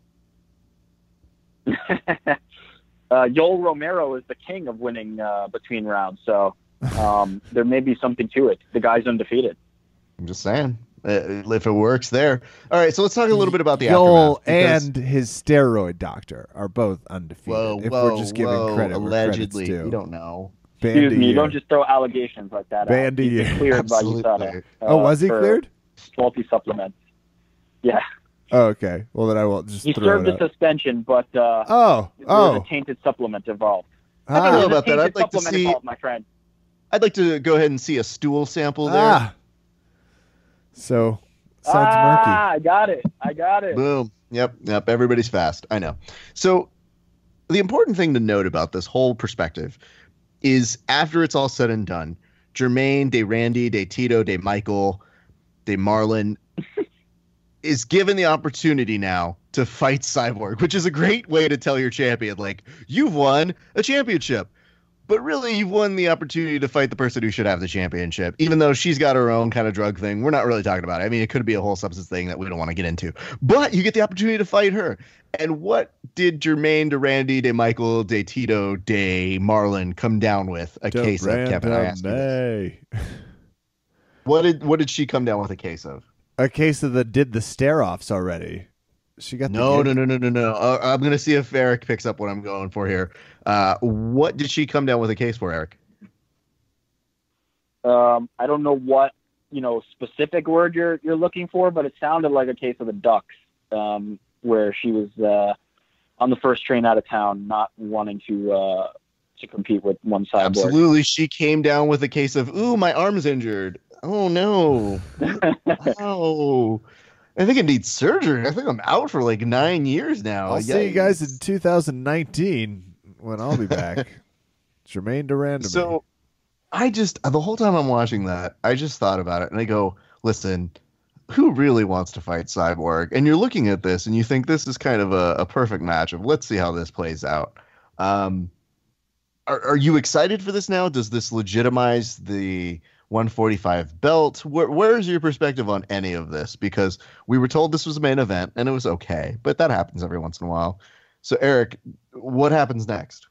Yoel Romero is the king of winning between rounds, so there may be something to it. The guy's undefeated. I'm just saying, if it works there. All right, so let's talk a little bit about the Yoel aftermath. And his steroid doctor are both undefeated. We're just giving credit allegedly, where credit's due. We don't know. Excuse me, you don't just throw allegations like that out. He was cleared by USADA. Was he cleared? Faulty supplements. Yeah. Oh, okay. Well, then I won't just He throw served it a suspension, but there was a tainted supplement involved. I don't know about that. I'd like to see, involved, my friend. I'd like to go ahead and see a stool sample there. So, sounds murky. I got it. Boom. Yep. Everybody's fast. I know. So, the important thing to note about this whole perspective is after it's all said and done, Germaine, de Randy, de Tito, de Michael, de Marlon is given the opportunity now to fight Cyborg, which is a great way to tell your champion, you've won a championship. But really, you've won the opportunity to fight the person who should have the championship, even though she's got her own kind of drug thing. We're not really talking about it. I mean, it could be a whole substance thing that we don't want to get into. But you get the opportunity to fight her. And what did Germaine, de Randy, de Michael, de Tito, de Marlon come down with a case of, Kevin? I asked you this. What did she come down with a case of? A case of did the stare-offs already. She got no. I'm going to see if Eric picks up what I'm going for here. What did she come down with a case for, Eric? I don't know what specific word you're looking for, but it sounded like a case of the Ducks, where she was on the first train out of town, not wanting to compete with one cyborg. Absolutely, she came down with a case of, ooh, my arm's injured. Oh no! Oh. I think it needs surgery. I think I'm out for 9 years now. I'll see you guys in 2019 when I'll be back. Germaine de Randy. So the whole time I'm watching that, I just thought about it and I go, listen, who really wants to fight Cyborg? And you're looking at this and you think this is kind of a perfect match of let's see how this plays out. Are you excited for this now? Does this legitimize the 145 belt? Where's your perspective on any of this? Because we were told this was a main event and it was okay, but that happens every once in a while. So Eric, what happens next?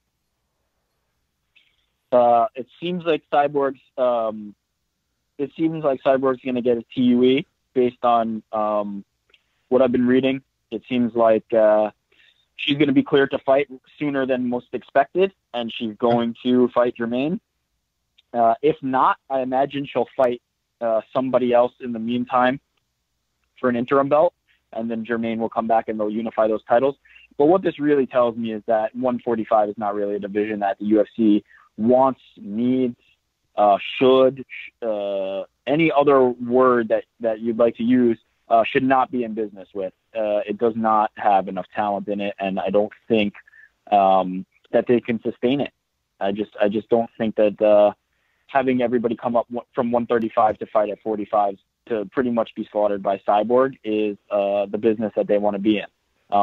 It seems like Cyborg's going to get a TUE based on what I've been reading. It seems like she's going to be cleared to fight sooner than most expected, and she's going to fight Germaine. If not, I imagine she'll fight somebody else in the meantime for an interim belt, and then Germaine will come back and they'll unify those titles. But what this really tells me is that 145 is not really a division that the UFC wants, needs, should, any other word that you'd like to use, should not be in business with. It does not have enough talent in it, and I don't think that they can sustain it. I just don't think that having everybody come up from 135 to fight at 45 to pretty much be slaughtered by Cyborg is the business that they want to be in.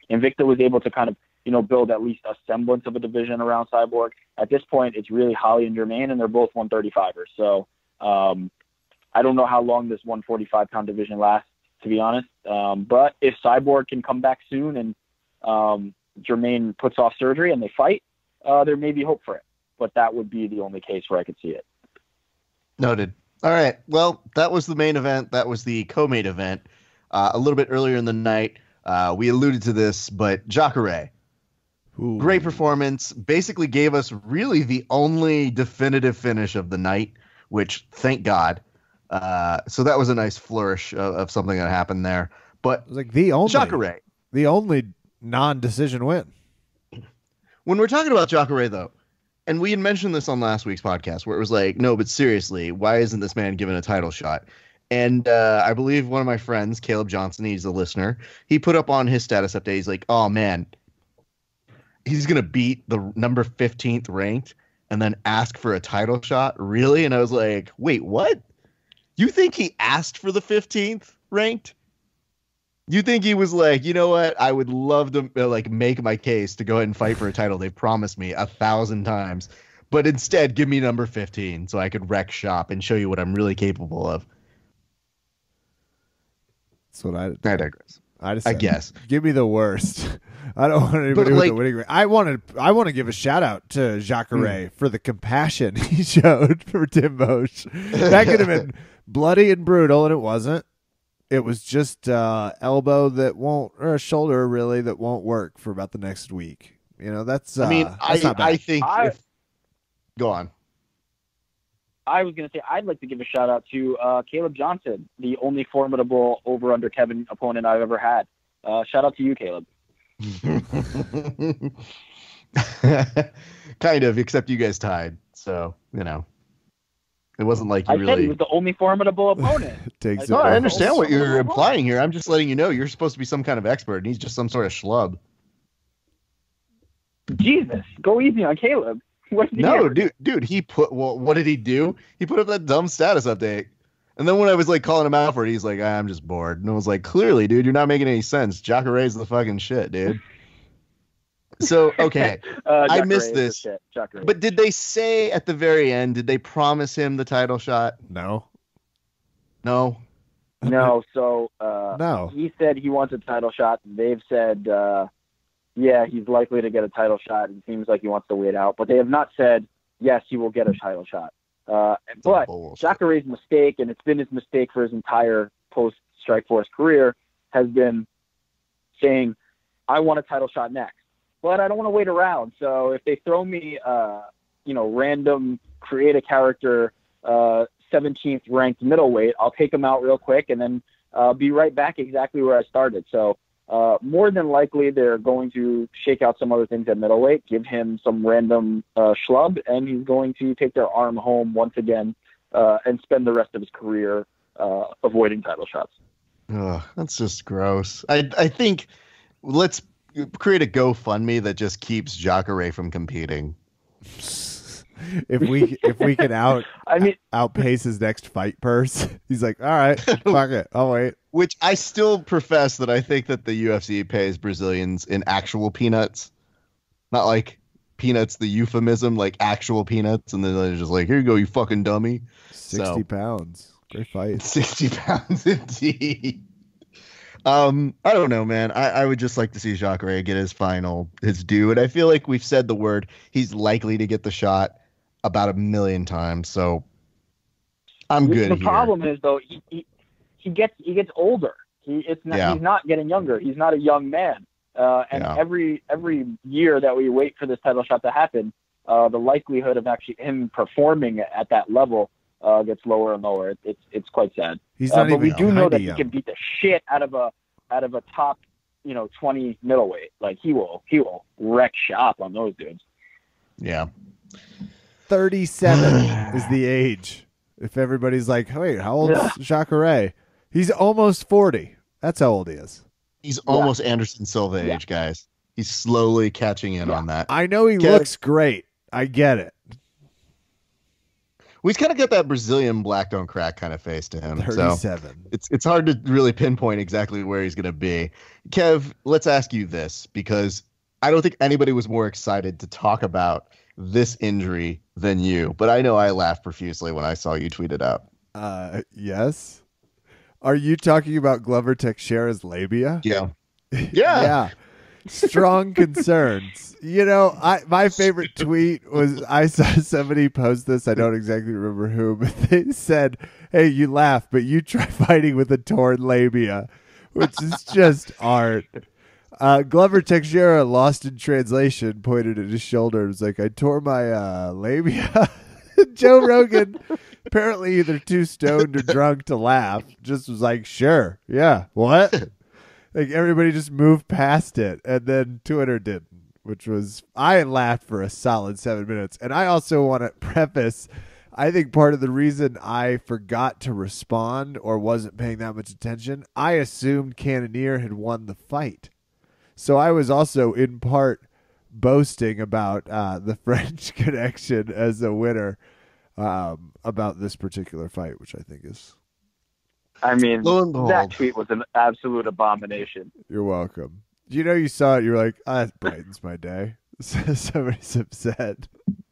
Invicta was able to kind of, build at least a semblance of a division around Cyborg. At this point, it's really Holly and Jermaine, and they're both 135ers. So I don't know how long this 145-pound division lasts, to be honest. But if Cyborg can come back soon and Jermaine puts off surgery and they fight, there may be hope for it. But that would be the only case where I could see it. Noted. All right. Well, that was the main event. That was the co-main event. A little bit earlier in the night, we alluded to this, but Jacare, great performance. Basically gave us really the only definitive finish of the night, which thank God. So that was a nice flourish of something that happened there. But it was like the only non-decision win. When we're talking about Jacare, though, and we had mentioned this on last week's podcast, where it was like, no, but seriously, why isn't this man given a title shot? And I believe one of my friends, Caleb Johnson, he's a listener, he put up on his status update, he's like, oh, man, he's going to beat the number 15th ranked and then ask for a title shot? Really? And I was like, wait, what? You think he asked for the 15th ranked? You think he was like, you know what? I would love to make my case to go ahead and fight for a title they've promised me 1,000 times, but instead give me number 15 so I could wreck shop and show you what I'm really capable of. That's what I digress. I guess. Give me the worst. I don't want anybody with a winning rate. I want to give a shout out to Jacare for the compassion he showed for Tim Boesch. That could have been bloody and brutal, and it wasn't. It was just elbow that won't, or a shoulder really that won't work for about the next week. That's. That's not bad. I think. Go on. I was going to say I'd like to give a shout out to Caleb Johnson, the only formidable over/under Kevin opponent I've ever had. Shout out to you, Caleb. Kind of, except you guys tied, so it wasn't like you I said he was the only formidable opponent. I understand what you're implying here. I'm just letting you know you're supposed to be some kind of expert, and he's just some sort of schlub. Jesus, go easy on Caleb. Dude, he put. Well, what did he do? He put up that dumb status update, and then when I was calling him out for it, he's like, "I'm just bored," and I was like, "Clearly, dude, you're not making any sense. Jacare's the fucking shit, dude." So, okay, I missed this. But did they say at the very end, did they promise him the title shot? No. So, no. He said he wants a title shot. They've said, yeah, he's likely to get a title shot. It seems like he wants to wait out. But they have not said, yes, he will get a title shot. But Jacare's mistake, and it's been his mistake for his entire post-Strikeforce career, has been saying, I want a title shot next. But I don't want to wait around. So if they throw me, random, create a character, 17th ranked middleweight, I'll take him out real quick and then be right back exactly where I started. So more than likely they're going to shake out some other things at middleweight, give him some random schlub, and he's going to take their arm home once again and spend the rest of his career avoiding title shots. Ugh, that's just gross. I think let's create a GoFundMe that just keeps Jacare from competing. If we can outpace his next fight purse, he's like, all right, fuck it, I'll wait. Which I still profess that I think that the UFC pays Brazilians in actual peanuts, not like peanuts, the euphemism, like actual peanuts, and then they're just like, here you go, you fucking dummy. 60 pounds, great fight. 60 pounds indeed. I don't know, man. I would just like to see Jacare get his due. And I feel like we've said the word, he's likely to get the shot about 1 million times. So I'm good. The problem is though, he gets older. He's not getting younger. He's not a young man. Every year that we wait for this title shot to happen, the likelihood of actually him performing at that level gets lower and lower. It's quite sad. He's not but we do know that young. He can beat the shit out of a top 20 middleweight. Like he will wreck shop on those dudes. Yeah. 37 is the age. If everybody's like, wait, how old is Jacare? He's almost 40. That's how old he is. He's almost Anderson Silva age, guys. He's slowly catching in on that. I know he looks great. I get it. Well, he's kind of got that Brazilian black don't crack kind of face to him. 37. So it's hard to really pinpoint exactly where he's going to be. Kev, let's ask you this, because I don't think anybody was more excited to talk about this injury than you. But I know I laughed profusely when I saw you tweet it out. Yes. Are you talking about Glover Teixeira's labia? Yeah. Yeah. Strong concerns. You know, my favorite tweet was I saw somebody post this. I don't exactly remember who, but they said, "Hey, you laugh, but you try fighting with a torn labia," which is just art. Glover Teixeira, lost in translation, pointed at his shoulder and was like, "I tore my labia." Joe Rogan, apparently either too stoned or drunk to laugh, just was like, "Sure, yeah, what?" Like everybody just moved past it, and then Twitter didn't, which was, I laughed for a solid 7 minutes. And I also want to preface, I think part of the reason I forgot to respond or wasn't paying that much attention, I assumed Cannonier had won the fight. So I was also in part boasting about the French connection as a winner about this particular fight, which I think is... I mean, Lo and behold. that tweet was an absolute abomination. You're welcome. You know, you saw it. You're like, that brightens my day. Somebody's upset.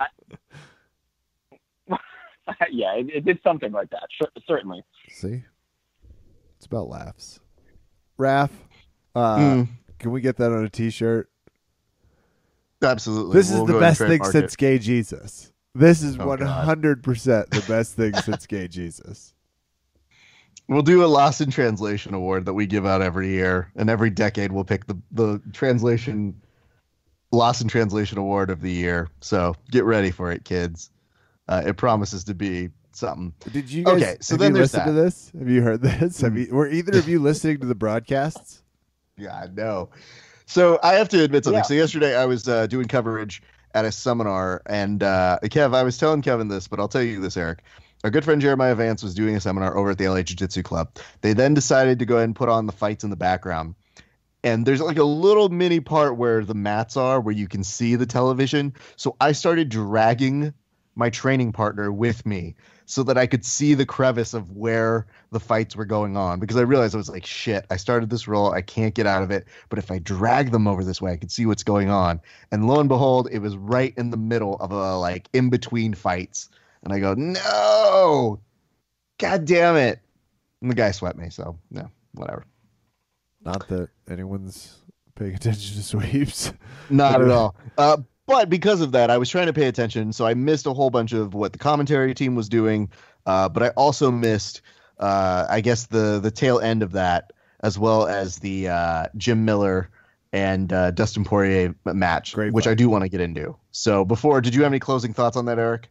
Yeah, it did something like that. Certainly. See? It's about laughs. Raph, can we get that on a t-shirt? Absolutely. This is We'll the go best and thing trademark since it. Gay Jesus. This is Oh, 100% the best thing since Gay Jesus. We'll do a Lost in Translation award that we give out every year, and every decade we'll pick the translation Lost in Translation award of the year. So get ready for it, kids. It promises to be something. Did you guys Okay, so have then you there's listened that. to this? Have you heard this? Were either of you listening to the broadcasts? Yeah, I know. So I have to admit something. Yeah. So yesterday I was doing coverage at a seminar, and Kev, I was telling Kevin this, but I'll tell you this, Eric. Our good friend Jeremiah Vance was doing a seminar over at the LA Jiu-Jitsu Club. They then decided to go ahead and put on the fights in the background. And there's like a little mini part where the mats are, where you can see the television. So I started dragging my training partner with me so that I could see the crevice of where the fights were going on, because I realized I was like, shit, I started this role. I can't get out of it. But if I drag them over this way, I could see what's going on. And lo and behold, it was right in the middle of a like in between fights. And I go, no, God damn it. And the guy swept me. So no, whatever. Not that anyone's paying attention to sweeps. Not at all. But because of that, I was trying to pay attention. So I missed a whole bunch of what the commentary team was doing. But I also missed, I guess, the tail end of that, as well as the Jim Miller and Dustin Poirier match, Great which fight. I do want to get into. So did you have any closing thoughts on that, Eric?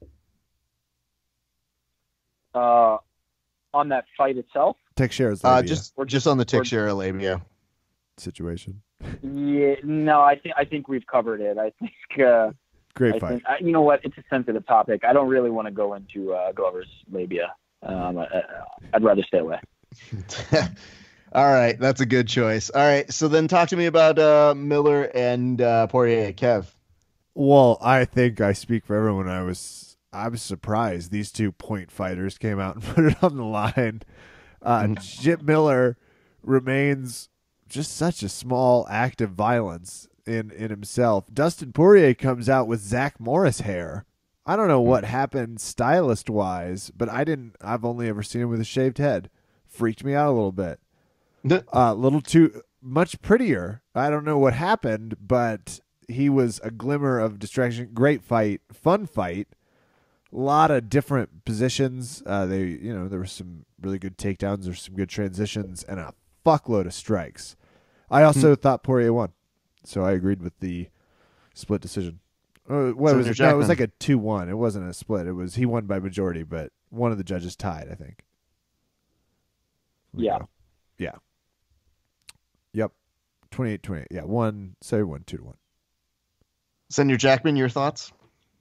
On that fight itself. Teixeira's labia Just on the Teixeira labia. situation. Yeah, no, I think we've covered it. I think Great I fight. think, you know what? It's a sensitive topic. I don't really want to go into Glover's labia. I'd rather stay away. All right, that's a good choice. All right, so then talk to me about Miller and Poirier. Kev. Well, I think I speak for everyone. I was surprised these 2 point fighters came out and put it on the line. Jim Miller remains just such a small act of violence in himself. Dustin Poirier comes out with Zach Morris hair. I don't know what happened stylist wise, but I've only ever seen him with a shaved head. Freaked me out a little bit. A little too much prettier. I don't know what happened, but he was a glimmer of distraction. Great fight, fun fight. A lot of different positions. There were some really good takedowns. There's some good transitions and a fuckload of strikes. I also thought Poirier won, so I agreed with the split decision. What was it? No, it was like a 2-1. It wasn't a split. It was he won by majority, but one of the judges tied, I think. Yeah. Yeah. Yep. 28-28. Yeah, 1-7-1, 2-1. Senator Jackman, your thoughts?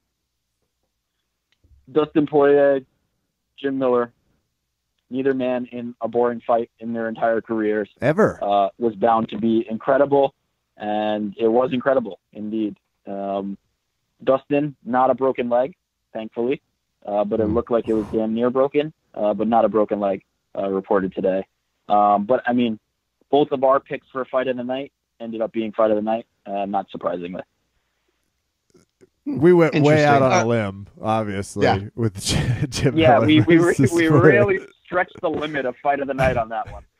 Dustin Poirier, Jim Miller, neither man in a boring fight in their entire careers Ever. was bound to be incredible, and it was incredible indeed. Dustin, not a broken leg, thankfully. but it looked like it was damn near broken, but not a broken leg reported today. But I mean, both of our picks for fight of the night ended up being fight of the night, not surprisingly. We went way out on a limb, obviously, with Jim. Yeah, Miller we versus really stretched the limit of fight of the night on that one.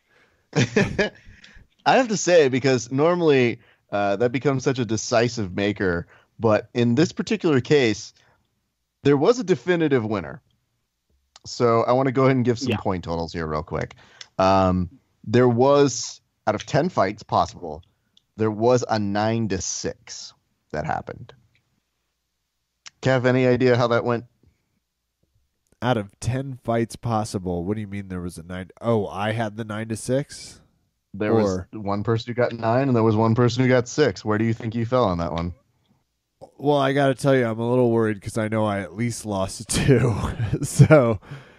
I have to say, because normally that becomes such a decisive maker, but in this particular case, there was a definitive winner. So I want to go ahead and give some point totals here real quick. There was, out of 10 fights possible, there was a 9-6 that happened. Kev, any idea how that went? Out of 10 fights possible, what do you mean there was a 9? Oh, I had the 9-6? There was one person who got 9, and there was one person who got 6. Where do you think you fell on that one? Well, I got to tell you, I'm a little worried because I know I at least lost 2. So,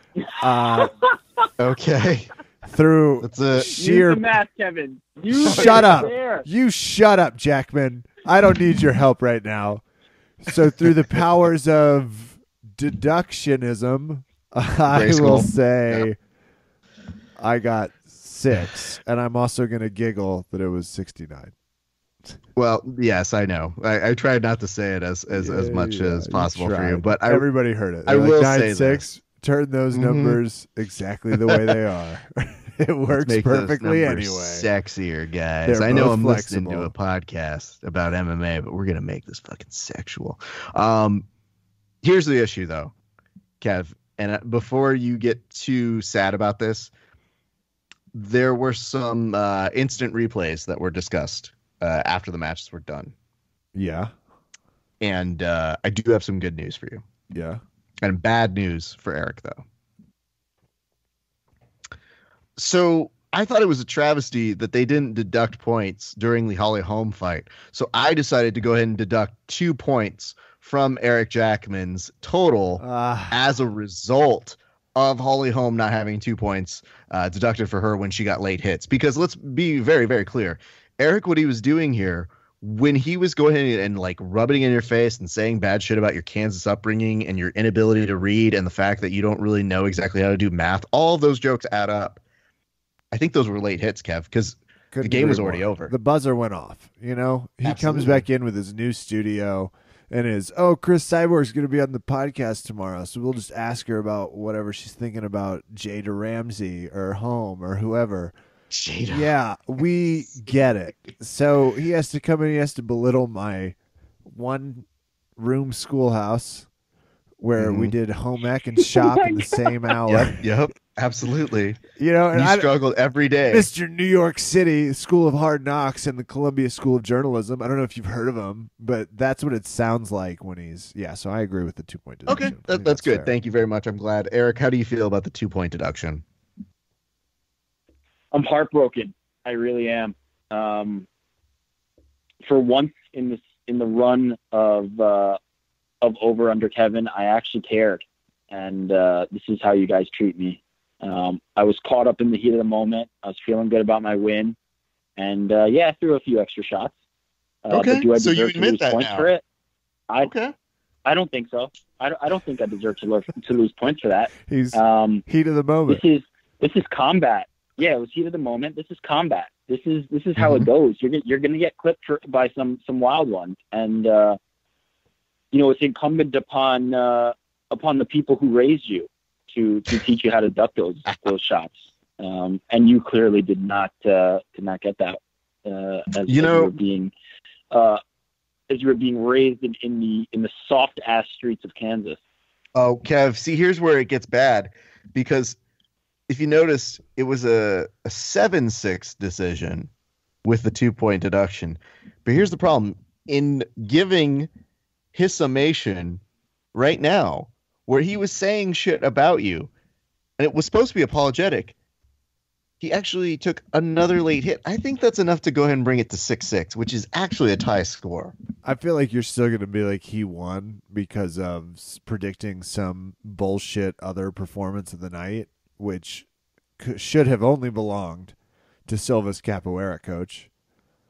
okay. Through sheer... Use the math, Kevin. Shut up. You shut up, Jackman. I don't need your help right now. So through the powers of deductionism, I will say I got 6, and I'm also going to giggle that it was 69. Well, yes, I know. I tried not to say it as much as possible for you, but everybody heard it. I will like, say 9-6. Turn those numbers exactly the way they are. It works perfectly anyway. Sexier, guys. I know I'm listening to a podcast about MMA, but we're gonna make this fucking sexual. Here's the issue, though, Kev. And before you get too sad about this, there were some instant replays that were discussed after the matches were done. Yeah. And I do have some good news for you. Yeah. And bad news for Eric, though. So I thought it was a travesty that they didn't deduct points during the Holly Holm fight. So I decided to go ahead and deduct 2 points from Eric Jackman's total as a result of Holly Holm not having 2 points deducted for her when she got late hits. Because let's be very, very clear. Eric, what he was doing here, when he was going and like rubbing in your face and saying bad shit about your Kansas upbringing and your inability to read and the fact that you don't really know exactly how to do math, all of those jokes add up. I think those were late hits, Kev, because the game was already over. The buzzer went off. You know, he comes back in with his new studio and Chris Cyborg's going to be on the podcast tomorrow. So we'll just ask her about whatever she's thinking about Jada Ramsey or Holm or whoever. Jada. Yeah, we get it. So he has to come in. He has to belittle my 1-room schoolhouse where we did home ec and shop in the same hour. Yep, absolutely. You know, and he struggled every day. Mr. New York City School of Hard Knocks and the Columbia School of Journalism. I don't know if you've heard of him, but that's what it sounds like when he's. Yeah, so I agree with the 2-point deduction. Okay, that's good. Fair. Thank you very much. I'm glad. Eric, how do you feel about the 2-point deduction? I'm heartbroken. I really am. For once in the run of Over Under Kevin, I actually cared, and this is how you guys treat me. I was caught up in the heat of the moment. I was feeling good about my win, and I threw a few extra shots. Okay, but do I so you deserve to admit lose that points now. for it? I don't think so. I don't think I deserve to lose points for that. He's heat of the moment. This is combat. Yeah, it was heat of the moment. This is combat. This is how it goes. You're gonna get clipped by some wild ones, and it's incumbent upon the people who raised you to teach you how to duck those shots. And you clearly did not get that as you were being raised in the soft ass streets of Kansas. Oh, Kev, see, here's where it gets bad, because if you notice, it was a 7-6 decision with the 2-point deduction. But here's the problem. In giving his summation right now, where he was saying shit about you, and it was supposed to be apologetic, he actually took another late hit. I think that's enough to go ahead and bring it to 6-6, which is actually a tie score. I feel like you're still going to be like he won because of predicting some bullshit other performance of the night, which should have only belonged to Silva's capoeira coach.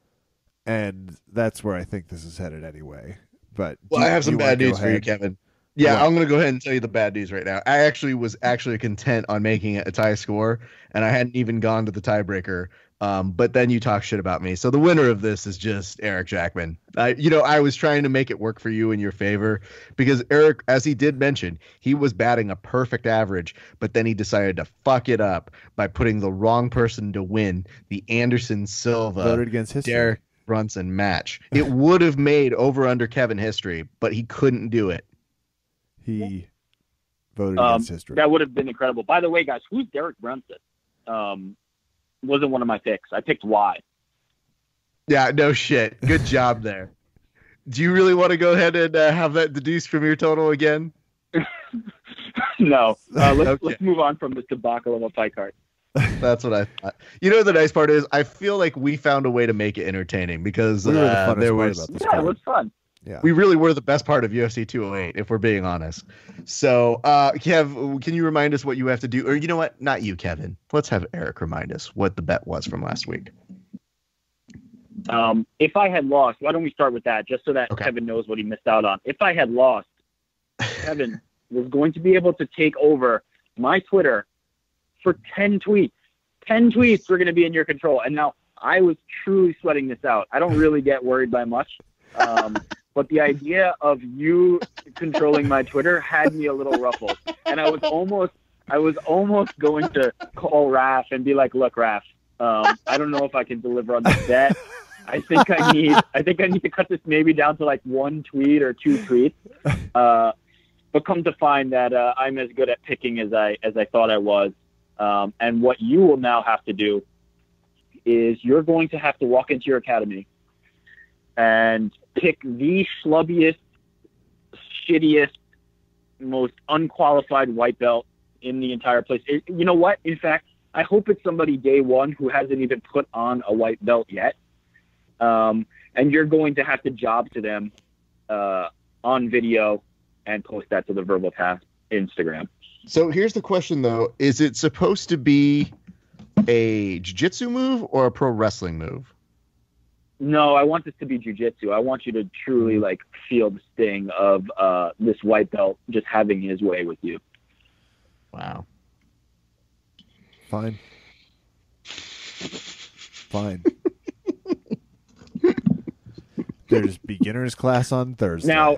And that's where I think this is headed anyway. But I have some bad news for you, Kevin. Yeah, What? I'm gonna go ahead and tell you the bad news right now. I actually was content on making it a tie score, and I hadn't even gone to the tiebreaker. But then you talk shit about me. So the winner of this is just Eric Jackman. I was trying to make it work for you in your favor because Eric, as he did mention, he was batting a perfect average, but then he decided to fuck it up by putting the wrong person to win the Anderson Silva Voted against history. Derek Brunson match. It would have made over under Kevin history, but he couldn't do it. He voted against history. That would have been incredible. By the way, guys, who's Derek Brunson? Wasn't one of my picks. I picked Y. Yeah, no shit. Good job there. Do you really want to go ahead and have that deduced from your total again? No. Okay. Let's move on from this debacle of a fight card. That's what I thought. You know, the nice part is I feel like we found a way to make it entertaining because We were the funnest there part was about this Yeah, it card. was fun. Yeah. we really were the best part of UFC 208, if we're being honest. So, Kev, can you remind us what you have to do? Or you know what? Not you, Kevin. Let's have Eric remind us what the bet was from last week. If I had lost, why don't we start with that, just so that Okay. Kevin knows what he missed out on. If I had lost, Kevin was going to be able to take over my Twitter for 10 tweets. 10 tweets were going to be in your control. And now I was truly sweating this out. I don't really get worried by much. But the idea of you controlling my Twitter had me a little ruffled. And I was almost going to call Raph and be like, look, Raph, I don't know if I can deliver on this bet. I think I need to cut this maybe down to like 1 tweet or 2 tweets. But come to find that I'm as good at picking as I thought I was. And what you will now have to do is you're going to have to walk into your academy and pick the schlubbiest, shittiest, most unqualified white belt in the entire place. You know what? In fact, I hope it's somebody day one who hasn't even put on a white belt yet. And you're going to have to job to them on video and post that to the Verbal Task Instagram. So here's the question, though. Is it supposed to be a jiu-jitsu move or a pro wrestling move? No, I want this to be jiu-jitsu. I want you to truly like feel the sting of this white belt just having his way with you. Wow. Fine. Fine. There's beginner's class on Thursday. Now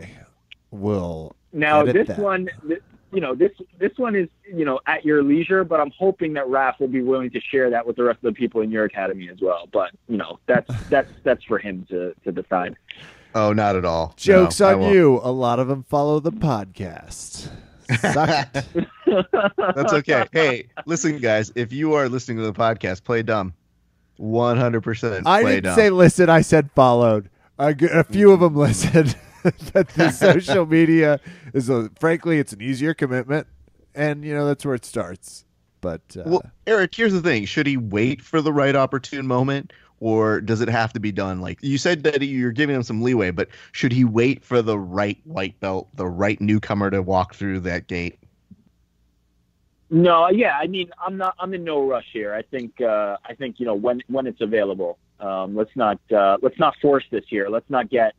edit this that. one, this one is, at your leisure, but I'm hoping that Raph will be willing to share that with the rest of the people in your academy as well. But, that's for him to decide. Oh, not at all. Joke's No, I on won't. you. A lot of them follow the podcast. Suck it. That's okay. Hey, listen, guys. If you are listening to the podcast, play dumb. 100% I play didn't dumb. say listen. I said followed. A few of them listened. But the social media is, frankly, it's an easier commitment. And, that's where it starts. But Well, Eric, here's the thing. Should he wait for the right opportune moment, or does it have to be done? Like you said that you're giving him some leeway, but should he wait for the right white belt, the right newcomer to walk through that gate? No, yeah, I mean, I'm in no rush here. I think when it's available, let's not force this here. Let's not get,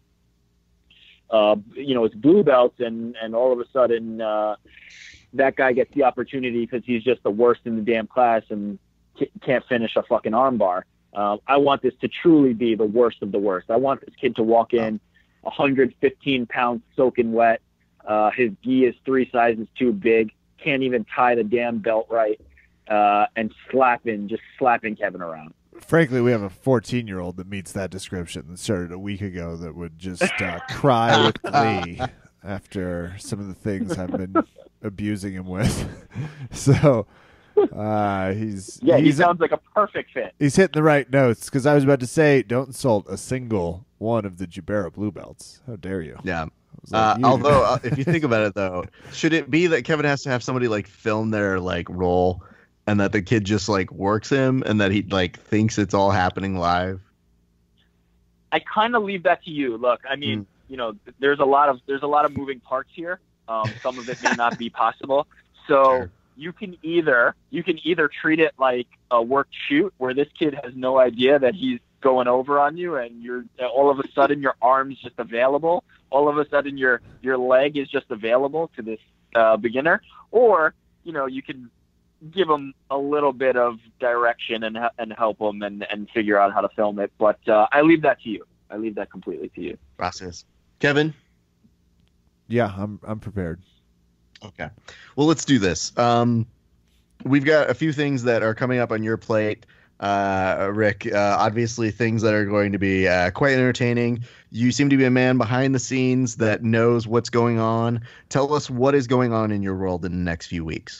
it's blue belts and all of a sudden that guy gets the opportunity because he's just the worst in the damn class and can't finish a fucking armbar. I want this to truly be the worst of the worst. I want this kid to walk in 115 pounds soaking wet. His gi is 3 sizes too big. Can't even tie the damn belt right. And slapping Kevin around. frankly, we have a 14-year-old that meets that description that started a week ago that would just cry with glee after some of the things I've been abusing him with. So he sounds like a perfect fit. He's hitting the right notes because I was about to say, don't insult a single one of the Jubera blue belts. How dare you? Yeah. Like, Although, if you think about it, though, should it be that Kevin has to have somebody like film their like role, and that the kid just like works him, and that he like thinks it's all happening live? I kind of leave that to you. Look, I mean, there's a lot of moving parts here. Some of it may not be possible. So Sure. you can either treat it like a worked shoot where this kid has no idea that he's going over on you, and you're all of a sudden your arm's just available. All of a sudden your leg is just available to this beginner, or you can give them a little bit of direction and help them and figure out how to film it. But I leave that to you. I leave that completely to you. Process. Kevin? Yeah, I'm prepared. Okay. Well, let's do this. We've got a few things that are coming up on your plate, Rick. Obviously, things that are going to be quite entertaining. You seem to be a man behind the scenes that knows what's going on. Tell us what is going on in your world in the next few weeks.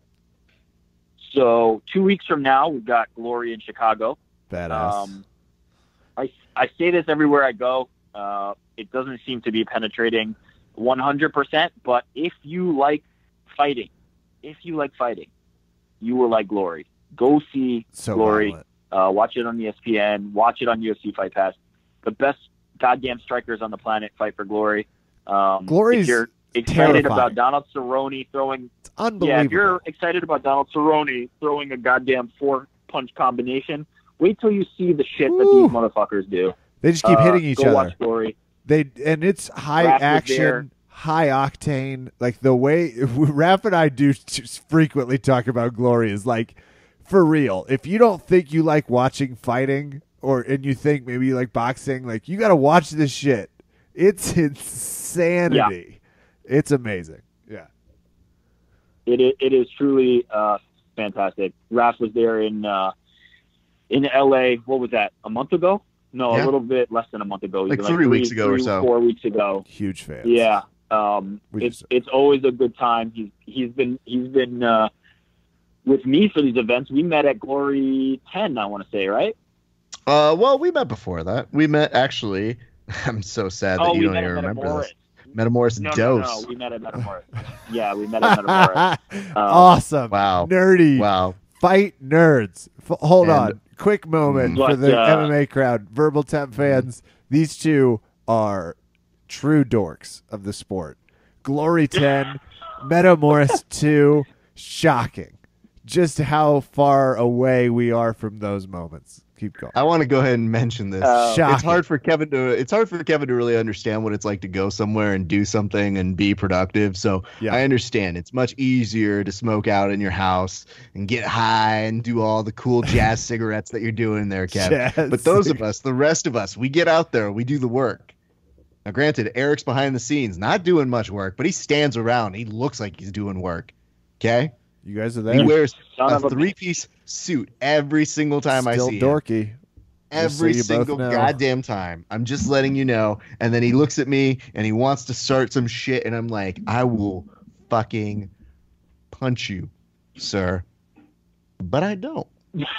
So 2 weeks from now, we've got Glory in Chicago. Badass. I say this everywhere I go. It doesn't seem to be penetrating 100%, but if you like fighting, you will like Glory. Go see Glory. Watch it on ESPN. Watch it on UFC Fight Pass. The best goddamn strikers on the planet fight for Glory. Glory's if you're excited terrifying. about Donald Cerrone throwing, It's unbelievable. if you're excited about Donald Cerrone throwing a goddamn 4-punch combination, wait till you see the shit that these motherfuckers do. They just keep hitting each go other. Watch Glory. And it's high Raph was there. action, high octane. Like the way Raph and I do frequently talk about Glory is like, for real. If you don't think you like watching fighting, and you think maybe you like boxing, like you got to watch this shit. It's insanity. Yeah. It's amazing. Yeah. It is truly fantastic. Raph was there in LA. What was that? A month ago? No, Yeah. A little bit less than a month ago. Like 3 weeks ago or so. 4 weeks ago. Huge fan. Yeah. It's always a good time. He's been with me for these events. We met at Glory 10, I want to say, right? Well, we met before that. We met actually. I'm so sad that you don't even remember this. Metamoris No, Dose. we met at Metamoris. Yeah, we met at Metamoris. Awesome. Wow. Nerdy. Wow. Fight nerds. Hold And- on. Quick moment But, for the MMA crowd. Verbal Temp fans. These two are true dorks of the sport. Glory 10, Metamoris 2. Shocking. Just how far away we are from those moments. Keep going. I want to go ahead and mention this. Shocking. It's hard for Kevin to really understand what it's like to go somewhere and do something and be productive. So Yeah. I understand it's much easier to smoke out in your house and get high and do all the cool jazz cigarettes that you're doing there, Kevin. Jazz But those of us, the rest of us, we get out there, we do the work. Now, granted, Eric's behind the scenes, not doing much work, but he stands around. He looks like he's doing work. Okay? You guys are He there. wears Son a of a- 3-piece suit every single time I Still see him. dorky. Just so Every you both single know. goddamn time. I'm just letting you know. And then he looks at me and he wants to start some shit. And I'm like, I will fucking punch you, sir. But I don't.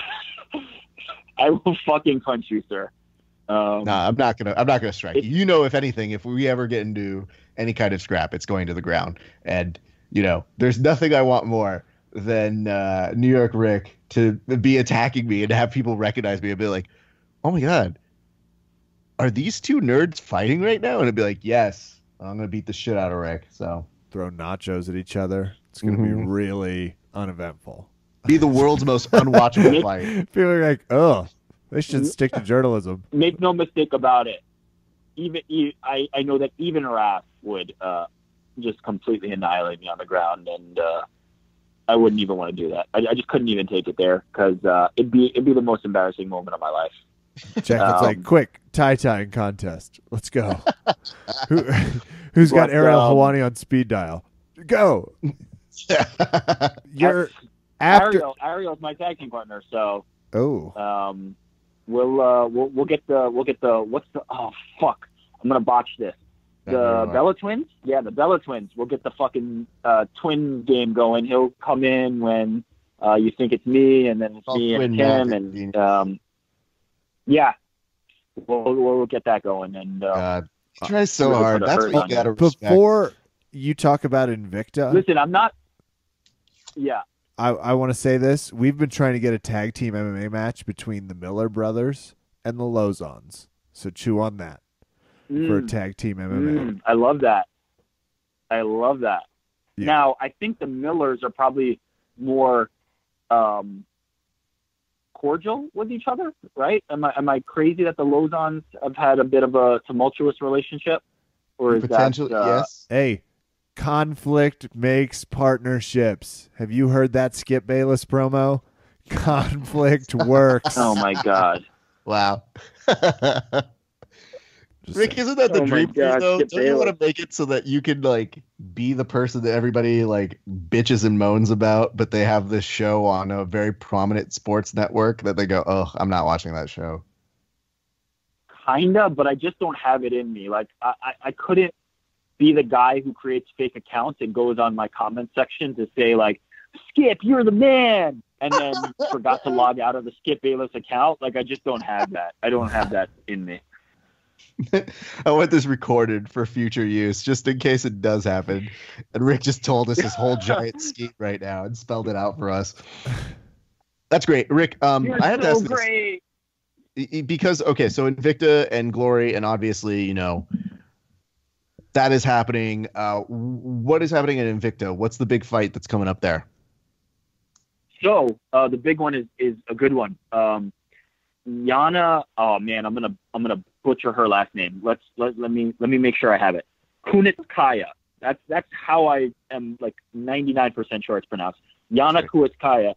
I will fucking punch you, sir. Nah, I'm not gonna strike you. You know, if anything, if we ever get into any kind of scrap, it's going to the ground. And there's nothing I want more than New York Rick to be attacking me and to have people recognize me and be like, oh my God, are these two nerds fighting right now? And it'd be like, yes, I'm going to beat the shit out of Rick. So Throw nachos at each other. It's going to be really uneventful. be the world's most unwatchable fight. People are like, oh, they should stick to journalism. Make no mistake about it. I know that even Raph would just completely annihilate me on the ground, and I wouldn't even want to do that. I just couldn't even take it there because it'd be the most embarrassing moment of my life. Jack, it's like, quick, tie-tying contest. Let's go. Who's got But, Ariel Hawani on speed dial? Go. You're after. Ariel's my tag team partner, so Oh, we'll get the oh fuck, I'm gonna botch this. The Bella Twins? Yeah, the Bella Twins. We'll get the fucking twin game going. He'll come in when you think it's me, and then it's me and him, and yeah, we'll get that going. And God, he tries so really hard. put a That's hurt what on you got to him. respect. before you talk about Invicta, listen, I'm not. Yeah, I want to say this. We've been trying to get a tag team MMA match between the Miller brothers and the Lozons. So chew on that for a tag team MMA. I love that. Yeah. Now, I think the Millers are probably more cordial with each other, right? Am I crazy that the Lozons have had a bit of a tumultuous relationship, or is Potentially, that yes. Hey, conflict makes partnerships. Have you heard that Skip Bayless promo? Conflict works. Oh my God! Wow. Just Rick, saying. isn't that the Oh my dream for you, God, though? Skip Don't you want Bayless. to make it so that you can like be the person that everybody like bitches and moans about, but they have this show on a very prominent sports network that they go, "Oh, I'm not watching that show." Kinda, but I just don't have it in me. Like I couldn't be the guy who creates fake accounts and goes on my comment section to say like, Skip, you're the man, and then forgot to log out of the Skip Bayless account. Like I just don't have that. I don't have that in me. I want this recorded for future use, just in case it does happen. And Rick just told us his whole giant scheme right now and spelled it out for us. That's great, Rick. You're I had to so ask this. great. Because okay, so Invicta and Glory, and obviously, you know, that is happening. What is happening in Invicta? What's the big fight that's coming up there? So the big one is a good one. Yana. Oh man, I'm gonna butcher her last name. Let me make sure I have it. Kunitskaya. That's how I am like 99% sure it's pronounced. Yana Kunitskaya.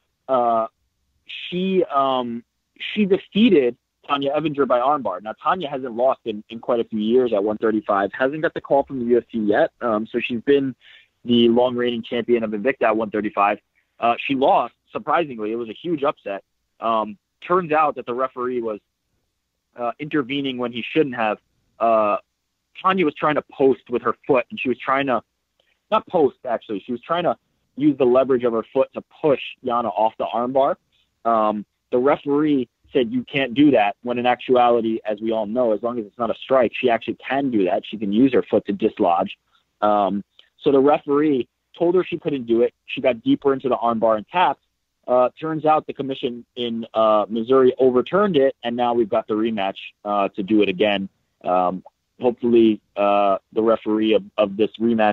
She defeated Tanya Evinger by armbar. Now, Tanya hasn't lost in quite a few years at 135. Hasn't got the call from the UFC yet. So she's been the long-reigning champion of Invicta at 135. She lost, surprisingly. It was a huge upset. Turns out that the referee was intervening when he shouldn't have. Tanya was trying to post with her foot, and she was trying to – not post, actually. She was trying to use the leverage of her foot to push Yana off the armbar. The referee said you can't do that, when in actuality, as we all know, as long as it's not a strike, she actually can do that. She can use her foot to dislodge. So the referee told her she couldn't do it. She got deeper into the armbar and tapped. Turns out the commission in Missouri overturned it, and now we've got the rematch to do it again. Hopefully the referee of this rematch,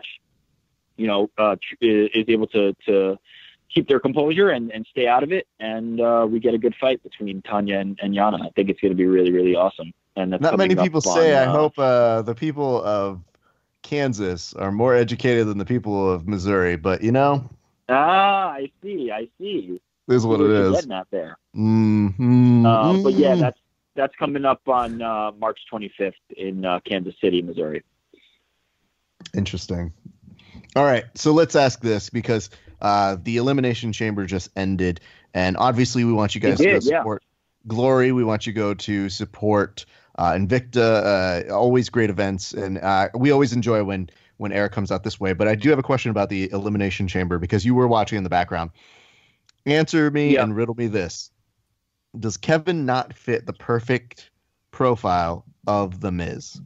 is able to keep their composure and stay out of it, and we get a good fight between Tanya and Yana. I think it's going to be really, really awesome. And that's Not many coming people up say. on, I hope the people of Kansas are more educated than the people of Missouri, but I see. this is what See it you're is. getting at there. Mm-hmm. But yeah, that's coming up on March 25th in Kansas City, Missouri. Interesting. All right, so let's ask this, because the Elimination Chamber just ended, and obviously we want you guys to go support Glory. We want you to go to support Invicta. Always great events, and we always enjoy when Eric comes out this way. But I do have a question about the Elimination Chamber, because you were watching in the background. Answer me and riddle me this. Does Kevin not fit the perfect profile of The Miz?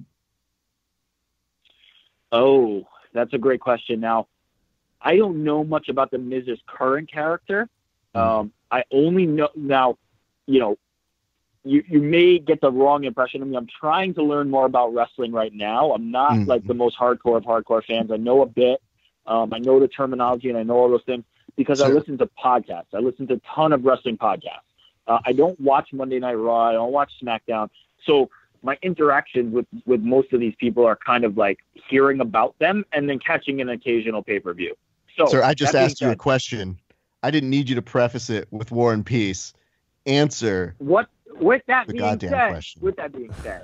Oh, that's a great question. Now, I don't know much about the Miz's current character. I only know now, you may get the wrong impression of me. I'm trying to learn more about wrestling right now. I'm not like the most hardcore of hardcore fans. I know a bit. I know the terminology and I know all those things because I listen to podcasts. I listen to a ton of wrestling podcasts. I don't watch Monday Night Raw. I don't watch SmackDown. So my interactions with most of these people are kind of like hearing about them and then catching an occasional pay-per-view. So, sir, I just asked you a question. I didn't need you to preface it with War and Peace. Answer. With that the being goddamn said, question. With that being said,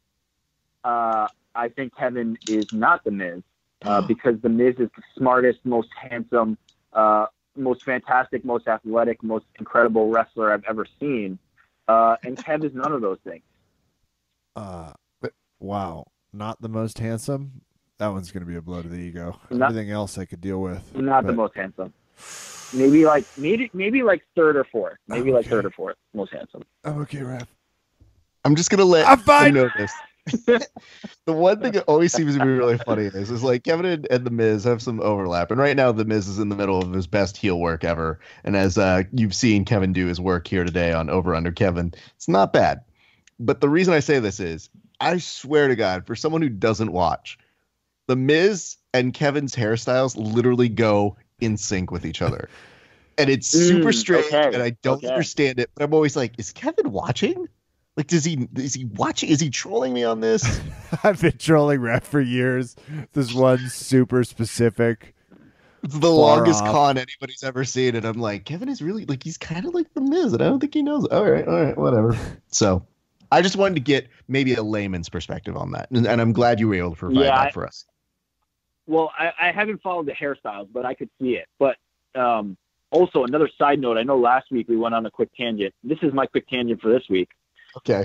I think Kevin is not The Miz because The Miz is the smartest, most handsome, most fantastic, most athletic, most incredible wrestler I've ever seen. And Kev is none of those things. Wow. Not the most handsome? That one's going to be a blow to the ego. Everything else I could deal with. Not the most handsome. Maybe like third or fourth. Maybe like third or fourth most handsome. I'm okay, Raph. I'm just gonna let I'm fine. you know this. The one thing that always seems to be really funny is like Kevin and The Miz have some overlap, and right now The Miz is in the middle of his best heel work ever. And as you've seen Kevin do his work here today on Over Under Kevin, it's not bad. But the reason I say this is, I swear to God, for someone who doesn't watch, The Miz and Kevin's hairstyles literally go in sync with each other. and it's super strange, okay, and I don't understand it. But I'm always like, is Kevin watching? Like, is he watching? Is he trolling me on this? I've been trolling Ref for years. This one super specific. It's the longest con anybody's ever seen, and I'm like, Kevin is really like, he's kind of like the Miz, and I don't think he knows. All right, whatever. So, I just wanted to get maybe a layman's perspective on that, and I'm glad you were able to provide that for us. Well, I haven't followed the hairstyles, but I could see it. But also, another side note, I know last week we went on a quick tangent. This is my quick tangent for this week. Okay.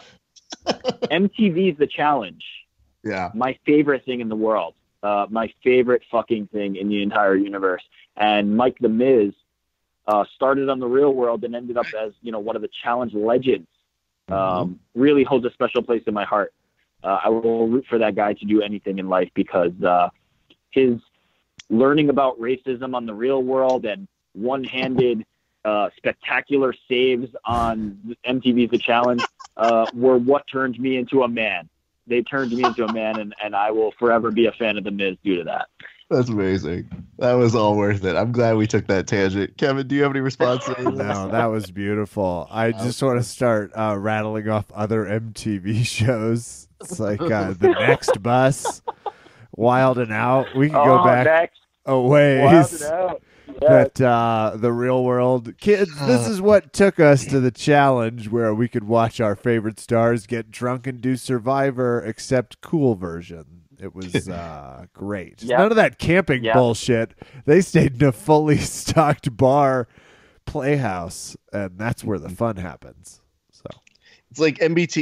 MTV's The Challenge. Yeah. My favorite thing in the world. My favorite fucking thing in the entire universe. And Mike the Miz started on The Real World and ended up as, one of the challenge legends. Really holds a special place in my heart. I will root for that guy to do anything in life because his learning about racism on The Real World and one-handed spectacular saves on MTV's The Challenge were what turned me into a man. They turned me into a man, and I will forever be a fan of The Miz due to that. That's amazing. That was all worth it. I'm glad we took that tangent. Kevin, do you have any response to this? No, that was beautiful. I just want to start rattling off other MTV shows. It's like The Next Bus, Wild and Out. We can go back a ways. Wild and Out. But The Real World, kids, this is what took us to The Challenge, where we could watch our favorite stars get drunk and do Survivor, except cool version. It was great. Yep. None of that camping bullshit. They stayed in a fully stocked bar playhouse, and that's where the fun happens. So it's like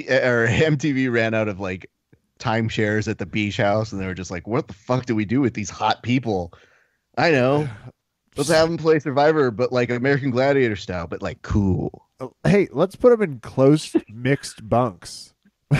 MTV ran out of like timeshares at the beach house, and they were just like, "What the fuck do we do with these hot people?" I know. Let's have them play Survivor, but like American Gladiator style, but like cool. Hey, let's put them in close mixed bunks.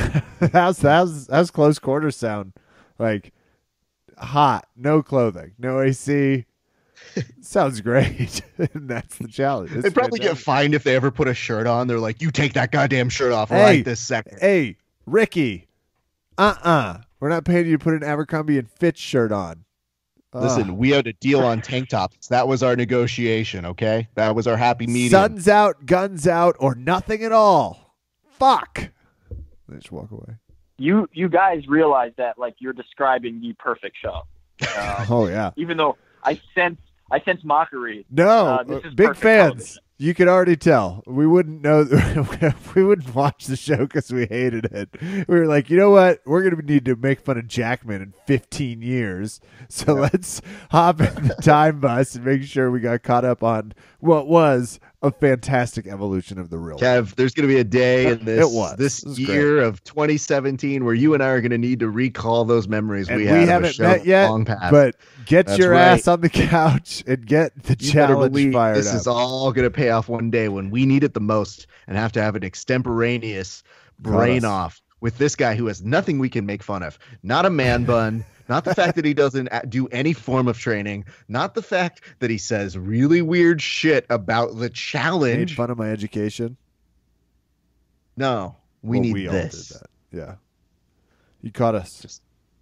How's close quarters sound? Like hot, no clothing, no AC. Sounds great. And that's the challenge. They probably get fined if they ever put a shirt on. They're like, you take that goddamn shirt off right this second. Hey, Ricky. We're not paying you to put an Abercrombie and Fitch shirt on. Listen, we had a deal on tank tops. That was our negotiation, okay? That was our happy medium. Sun's out, guns out, or nothing at all. Fuck. They just walk away. You guys realize that like you're describing the perfect show. Oh yeah. Even though I sense mockery. No, this is big perfect fans. television. You could already tell. We wouldn't know. We wouldn't watch the show because we hated it. We were like, you know what? We're going to need to make fun of Jackman in 15 years. So let's hop in the time bus and make sure we got caught up on what was a fantastic evolution of The Real World. Kev, there's going to be a day in this year great. Of 2017 where you and I are going to need to recall those memories and we had. We haven't met yet, but get your ass on the couch and get the challenge fired up. This is all going to pay off one day when we need it the most and have to have an extemporaneous brain off with this guy who has nothing we can make fun of. Not a man bun. Not the fact that he doesn't do any form of training. Not the fact that he says really weird shit about the challenge. Made fun of my education. No, we need this. All did that. Yeah. You caught us.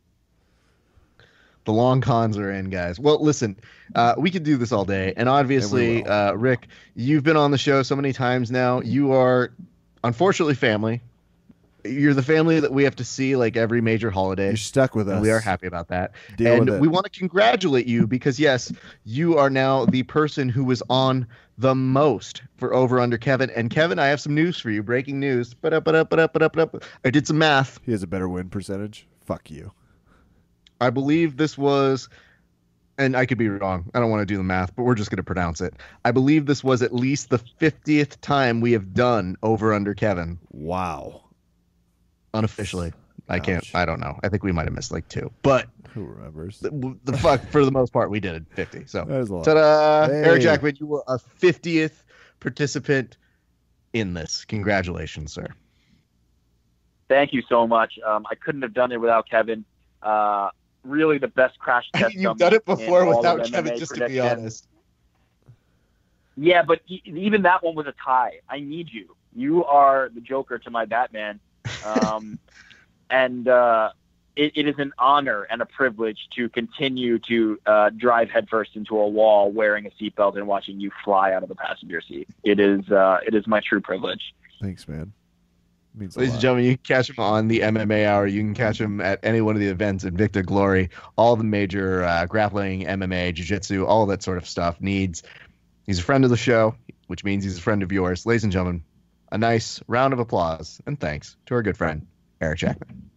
The long cons are in, guys. Well, listen, we could do this all day. And obviously, Rick, you've been on the show so many times now. You are, unfortunately, family. You're the family that we have to see like every major holiday. You're stuck with us. We are happy about that. Deal with it. We want to congratulate you because, yes, you are now the person who was on the most for Over Under Kevin. And Kevin, I have some news for you. Breaking news. I did some math. He has a better win percentage. Fuck you. I believe this was, and I could be wrong. I don't want to do the math, but we're just going to pronounce it. I believe this was at least the 50th time we have done Over Under Kevin. Wow. Unofficially. I don't know. I think we might have missed like 2, but who remembers? The fuck, for the most part, we did 50. So, that is a lot. Ta-da! Hey. Eric Jackman, you were a 50th participant in this. Congratulations, sir. Thank you so much. I couldn't have done it without Kevin. Really the best crash test. You've done it before without Kevin, just to be honest. Yeah, but even that one was a tie. I need you. You are the Joker to my Batman. And it is an honor and a privilege to continue to drive headfirst into a wall wearing a seatbelt and watching you fly out of the passenger seat. It is my true privilege. Thanks, man. Means a Ladies lot. and gentlemen, you can catch him on the MMA Hour. You can catch him at any one of the events in Victor Glory, all the major grappling, MMA, jiu-jitsu, all that sort of stuff needs. He's a friend of the show, which means he's a friend of yours. Ladies and gentlemen, a nice round of applause and thanks to our good friend, Eric Jackman.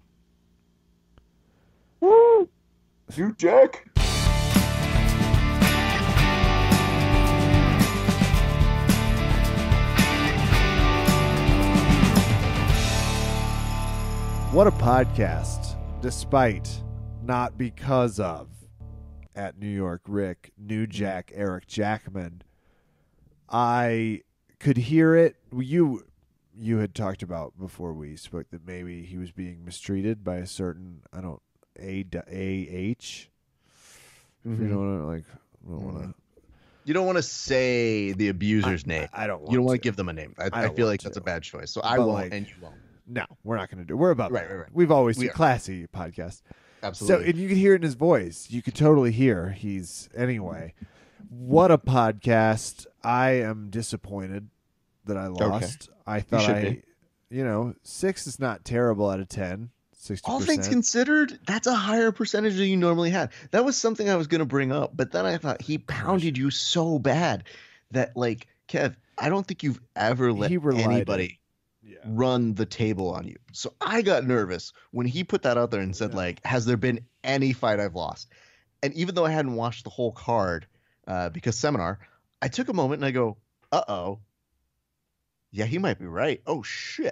Woo! You, Jack. What a podcast, despite, not because of, at New York Rick, New Jack, Eric Jackman. I could hear it. You had talked about before we spoke that maybe he was being mistreated by a certain, AH. Mm-hmm. You don't want to, You don't want to say the abuser's name. I don't want You don't want to to give them a name. I don't feel want like that's to. a bad choice. So I But, won't, like, and you won't. No, we're not going to do. We're above Right, that. right, right. We've always We a are. classy podcast. Absolutely. So, and you can hear it in his voice. You could totally hear anyway. What a podcast. I am disappointed that I lost. I thought should be. 6 is not terrible out of 10. 60%. All things considered, that's a higher percentage than you normally had. That was something I was going to bring up, but then I thought he pounded you so bad that, like, Kev, I don't think you've ever let He relied anybody run the table on you. So I got nervous when he put that out there and said, like, has there been any fight I've lost? And even though I hadn't watched the whole card because seminar, I took a moment and I go, uh-oh. Yeah, he might be right. Oh, shit.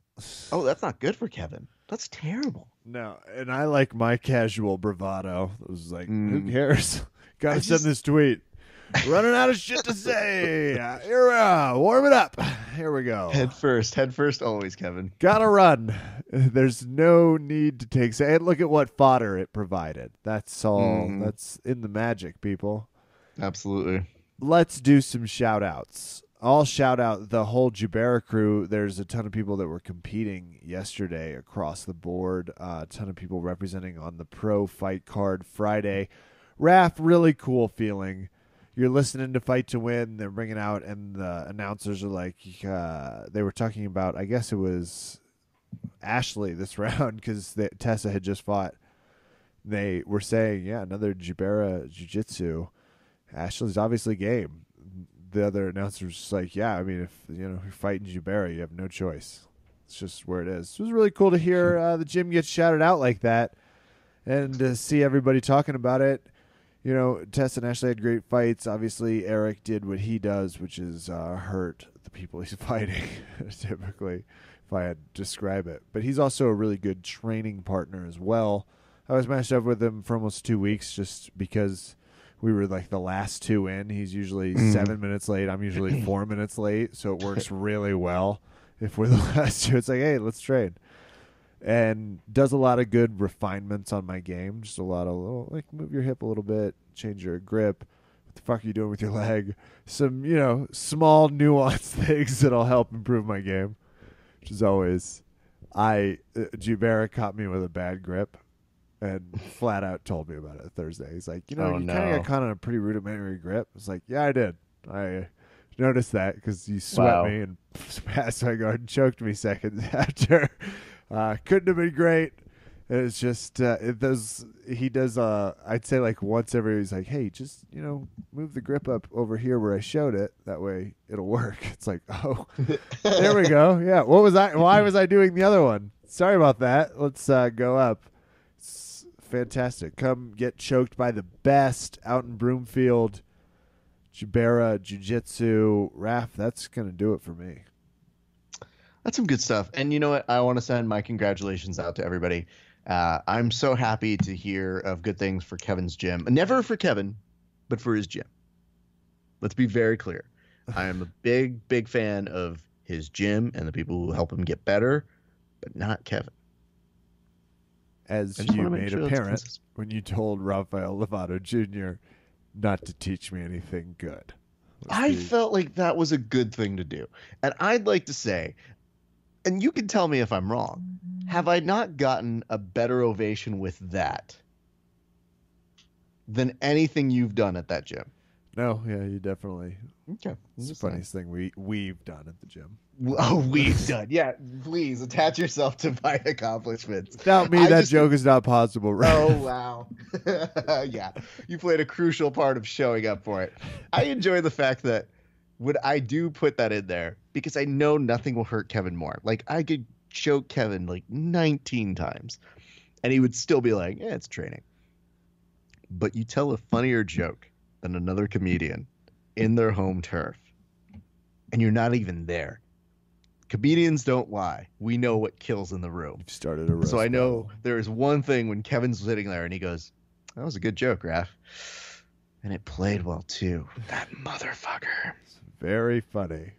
Oh, that's not good for Kevin. That's terrible. No, and I like my casual bravado. It was like, who cares? Gotta send this tweet. Running out of shit to say. Here, warm it up. Here we go. Head first always, Kevin. Gotta run. There's no need to take. And look at what fodder it provided. That's all. That's in the magic, people. Absolutely. Let's do some shout outs. I'll shout out the whole Jubera crew. There's a ton of people that were competing yesterday across the board. A ton of people representing on the pro fight card Friday. Raph, really cool feeling. You're listening to Fight to Win. They're bringing out, and the announcers are like, they were talking about, I guess it was Ashley this round because Tessa had just fought. They were saying, yeah, another Jubera Jiu-Jitsu. Ashley's obviously game. The other announcer's just like, yeah, I mean, if you're fighting Jubera, you have no choice. It's just where it is. It was really cool to hear the gym get shouted out like that and to see everybody talking about it. Tess and Ashley had great fights. Obviously, Eric did what he does, which is hurt the people he's fighting, typically, if I had to describe it. But he's also a really good training partner as well. I was matched up with him for almost 2 weeks just because we were like the last two in. He's usually 7 minutes late. I'm usually 4 minutes late, so it works really well. If we're the last two, it's like, hey, let's trade. And does a lot of good refinements on my game. Just a lot of little, like, move your hip a little bit, change your grip. What the fuck are you doing with your leg? Some, small nuanced things that'll help improve my game, which is always. Jubera caught me with a bad grip and flat out told me about it Thursday. He's like, you kind of got caught on a pretty rudimentary grip. I was like, yeah, I did. I noticed that because you sweat me and passed my guard and choked me seconds after. Couldn't have been great. It's just he does I'd say like once every, he's like, hey, just move the grip up over here where I showed it, that way it'll work. It's like, oh, there we go. Yeah, why was I doing the other one? Sorry about that. Let's go up. It's fantastic. Come get choked by the best out in Broomfield. Jubera Jiu-Jitsu. Raph, that's gonna do it for me. That's some good stuff. And you know what? I want to send my congratulations out to everybody. I'm so happy to hear of good things for Kevin's gym. Never for Kevin, but for his gym. Let's be very clear. I am a big, big fan of his gym and the people who help him get better, but not Kevin. As you made apparent when you told Rafael Lovato Jr. not to teach me anything good. I felt like that was a good thing to do. And I'd like to say, and you can tell me if I'm wrong, Have I not gotten a better ovation with that than anything you've done at that gym? No, yeah, you definitely. Okay. It's the funniest thing we've done at the gym. Oh, we've done. Yeah, please attach yourself to my accomplishments. Without me, that joke is not possible, right? Oh, wow. Yeah, you played a crucial part of showing up for it. I enjoy the fact that when I do put that in there, because I know nothing will hurt Kevin more. Like, I could choke Kevin like 19 times, and he would still be like, yeah, it's training. But you tell a funnier joke than another comedian in their home turf, and you're not even there. Comedians don't lie. We know what kills in the room. You've started a roast So I know battle. there is one thing when Kevin's sitting there and he goes, that was a good joke, Raph. And it played well, too. That motherfucker. It's very funny.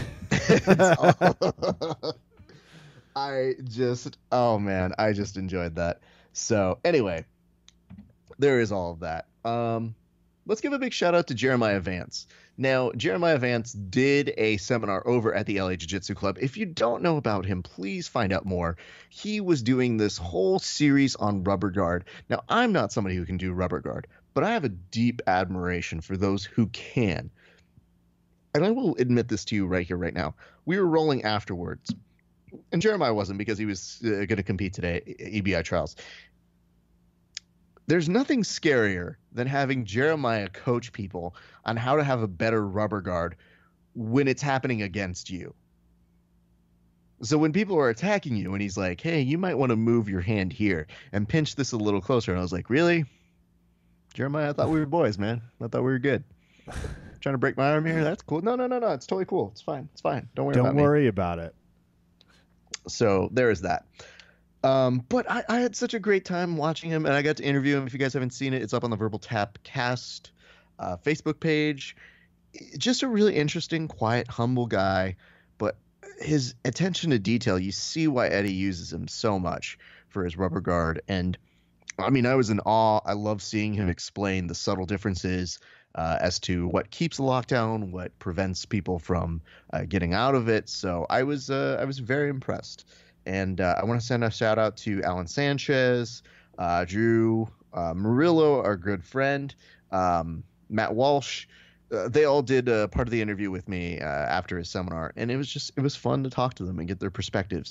I just enjoyed that. So anyway, there is all of that. Let's give a big shout out to Jeremiah Vance. Now, Jeremiah Vance did a seminar over at the LA Jiu-Jitsu Club. If you don't know about him, please find out more. He was doing this whole series on rubber guard. Now, I'm not somebody who can do rubber guard, but I have a deep admiration for those who can. And I will admit this to you right here, right now. We were rolling afterwards, and Jeremiah wasn't because he was going to compete today at EBI Trials. There's nothing scarier than having Jeremiah coach people on how to have a better rubber guard when it's happening against you. So when people are attacking you and he's like, hey, you might want to move your hand here and pinch this a little closer. And I was like, really? Jeremiah, I thought we were boys, man. I thought we were good. Trying to break my arm here? That's cool. No. It's totally cool. It's fine. Don't worry about it. So there is that. But I had such a great time watching him, and I got to interview him. If you guys haven't seen it, it's up on the Verbal Tap Cast Facebook page. Just a really interesting, quiet, humble guy, but his attention to detail, you see why Eddie uses him so much for his rubber guard. And I mean, I was in awe. I love seeing him explain the subtle differences as to what keeps a lockdown, what prevents people from getting out of it. So I was very impressed. And I want to send a shout out to Alan Sanchez, Drew Murillo, our good friend, Matt Walsh. They all did part of the interview with me after his seminar, and it was fun to talk to them and get their perspectives.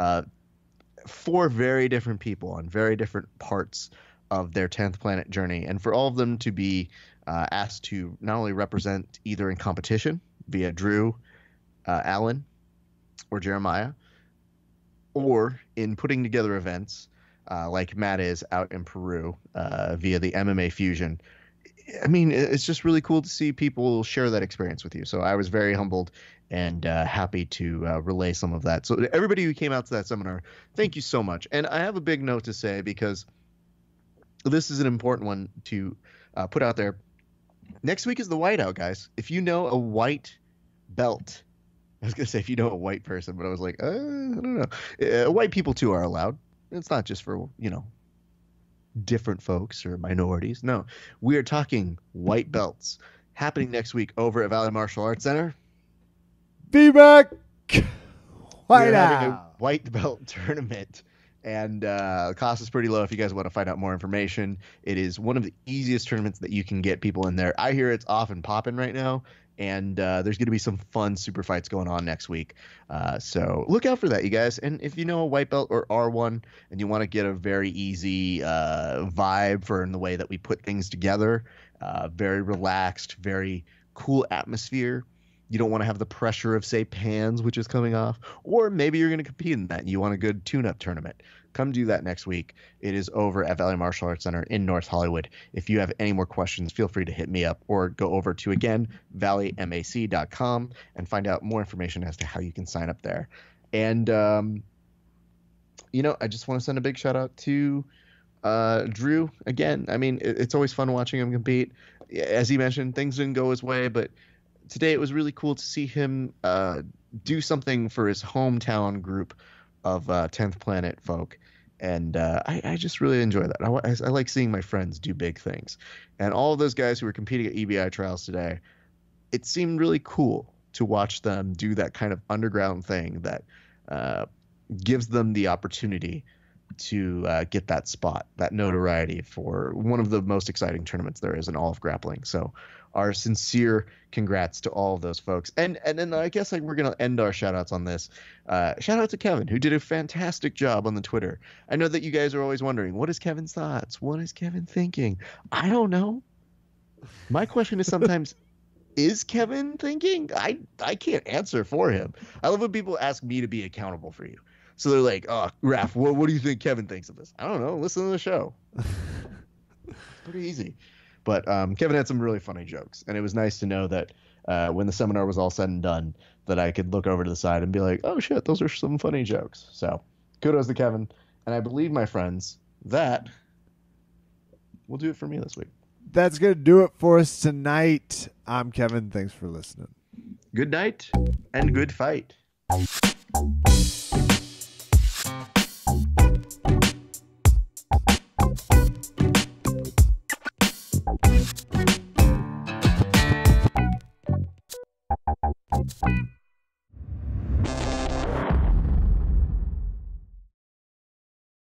4 very different people on very different parts of their 10th planet journey, and for all of them to be asked to not only represent either in competition via Drew, Alan, or Jeremiah, or in putting together events like Matt is out in Peru via the MMA Fusion. I mean, it's just really cool to see people share that experience with you. So I was very humbled and happy to relay some of that. So everybody who came out to that seminar, thank you so much. And I have a big note to say because this is an important one to put out there. Next week is the whiteout, guys. If you know a white belt, I was going to say if you know a white person, but I was like, I don't know. White people, too, are allowed. It's not just for, different folks or minorities. No, we are talking white belts happening next week over at Valley Martial Arts Center. Be back. We're having a white belt tournament, and the cost is pretty low if you guys want to find out more information. It is one of the easiest tournaments that you can get people in there. I hear it's off and popping right now. And there's going to be some fun super fights going on next week. So look out for that, you guys. And if you know a white belt or R1 and you want to get a very easy vibe for in the way that we put things together, very relaxed, very cool atmosphere. You don't want to have the pressure of, say, Pans, which is coming off. Or maybe you're going to compete in that and you want a good tune-up tournament. Come do that next week. It is over at Valley Martial Arts Center in North Hollywood. If you have any more questions, feel free to hit me up or go over to, again, valleymac.com and find out more information as to how you can sign up there. And, I just want to send a big shout-out to Drew. Again, I mean, it's always fun watching him compete. As he mentioned, things didn't go his way, but today it was really cool to see him do something for his hometown group of 10th Planet folk. And I just really enjoy that. I like seeing my friends do big things. And all of those guys who were competing at EBI Trials today, it seemed really cool to watch them do that kind of underground thing that, gives them the opportunity to get that spot, that notoriety for one of the most exciting tournaments there is in all of grappling. So our sincere congrats to all of those folks. And then I guess we're going to end our shout outs on this. Shout out to Kevin, who did a fantastic job on the Twitter. I know that you guys are always wondering, what is Kevin's thoughts? What is Kevin thinking? I don't know. My question is sometimes, is Kevin thinking? I can't answer for him. I love when people ask me to be accountable for you. So they're like, oh, Raph, what do you think Kevin thinks of this? I don't know. Listen to the show. Pretty easy. But Kevin had some really funny jokes. And it was nice to know that when the seminar was all said and done, that I could look over to the side and be like, oh, shit, those are some funny jokes. So kudos to Kevin. And I believe, my friends, that will do it for me this week. That's going to do it for us tonight. I'm Kevin. Thanks for listening. Good night and good fight.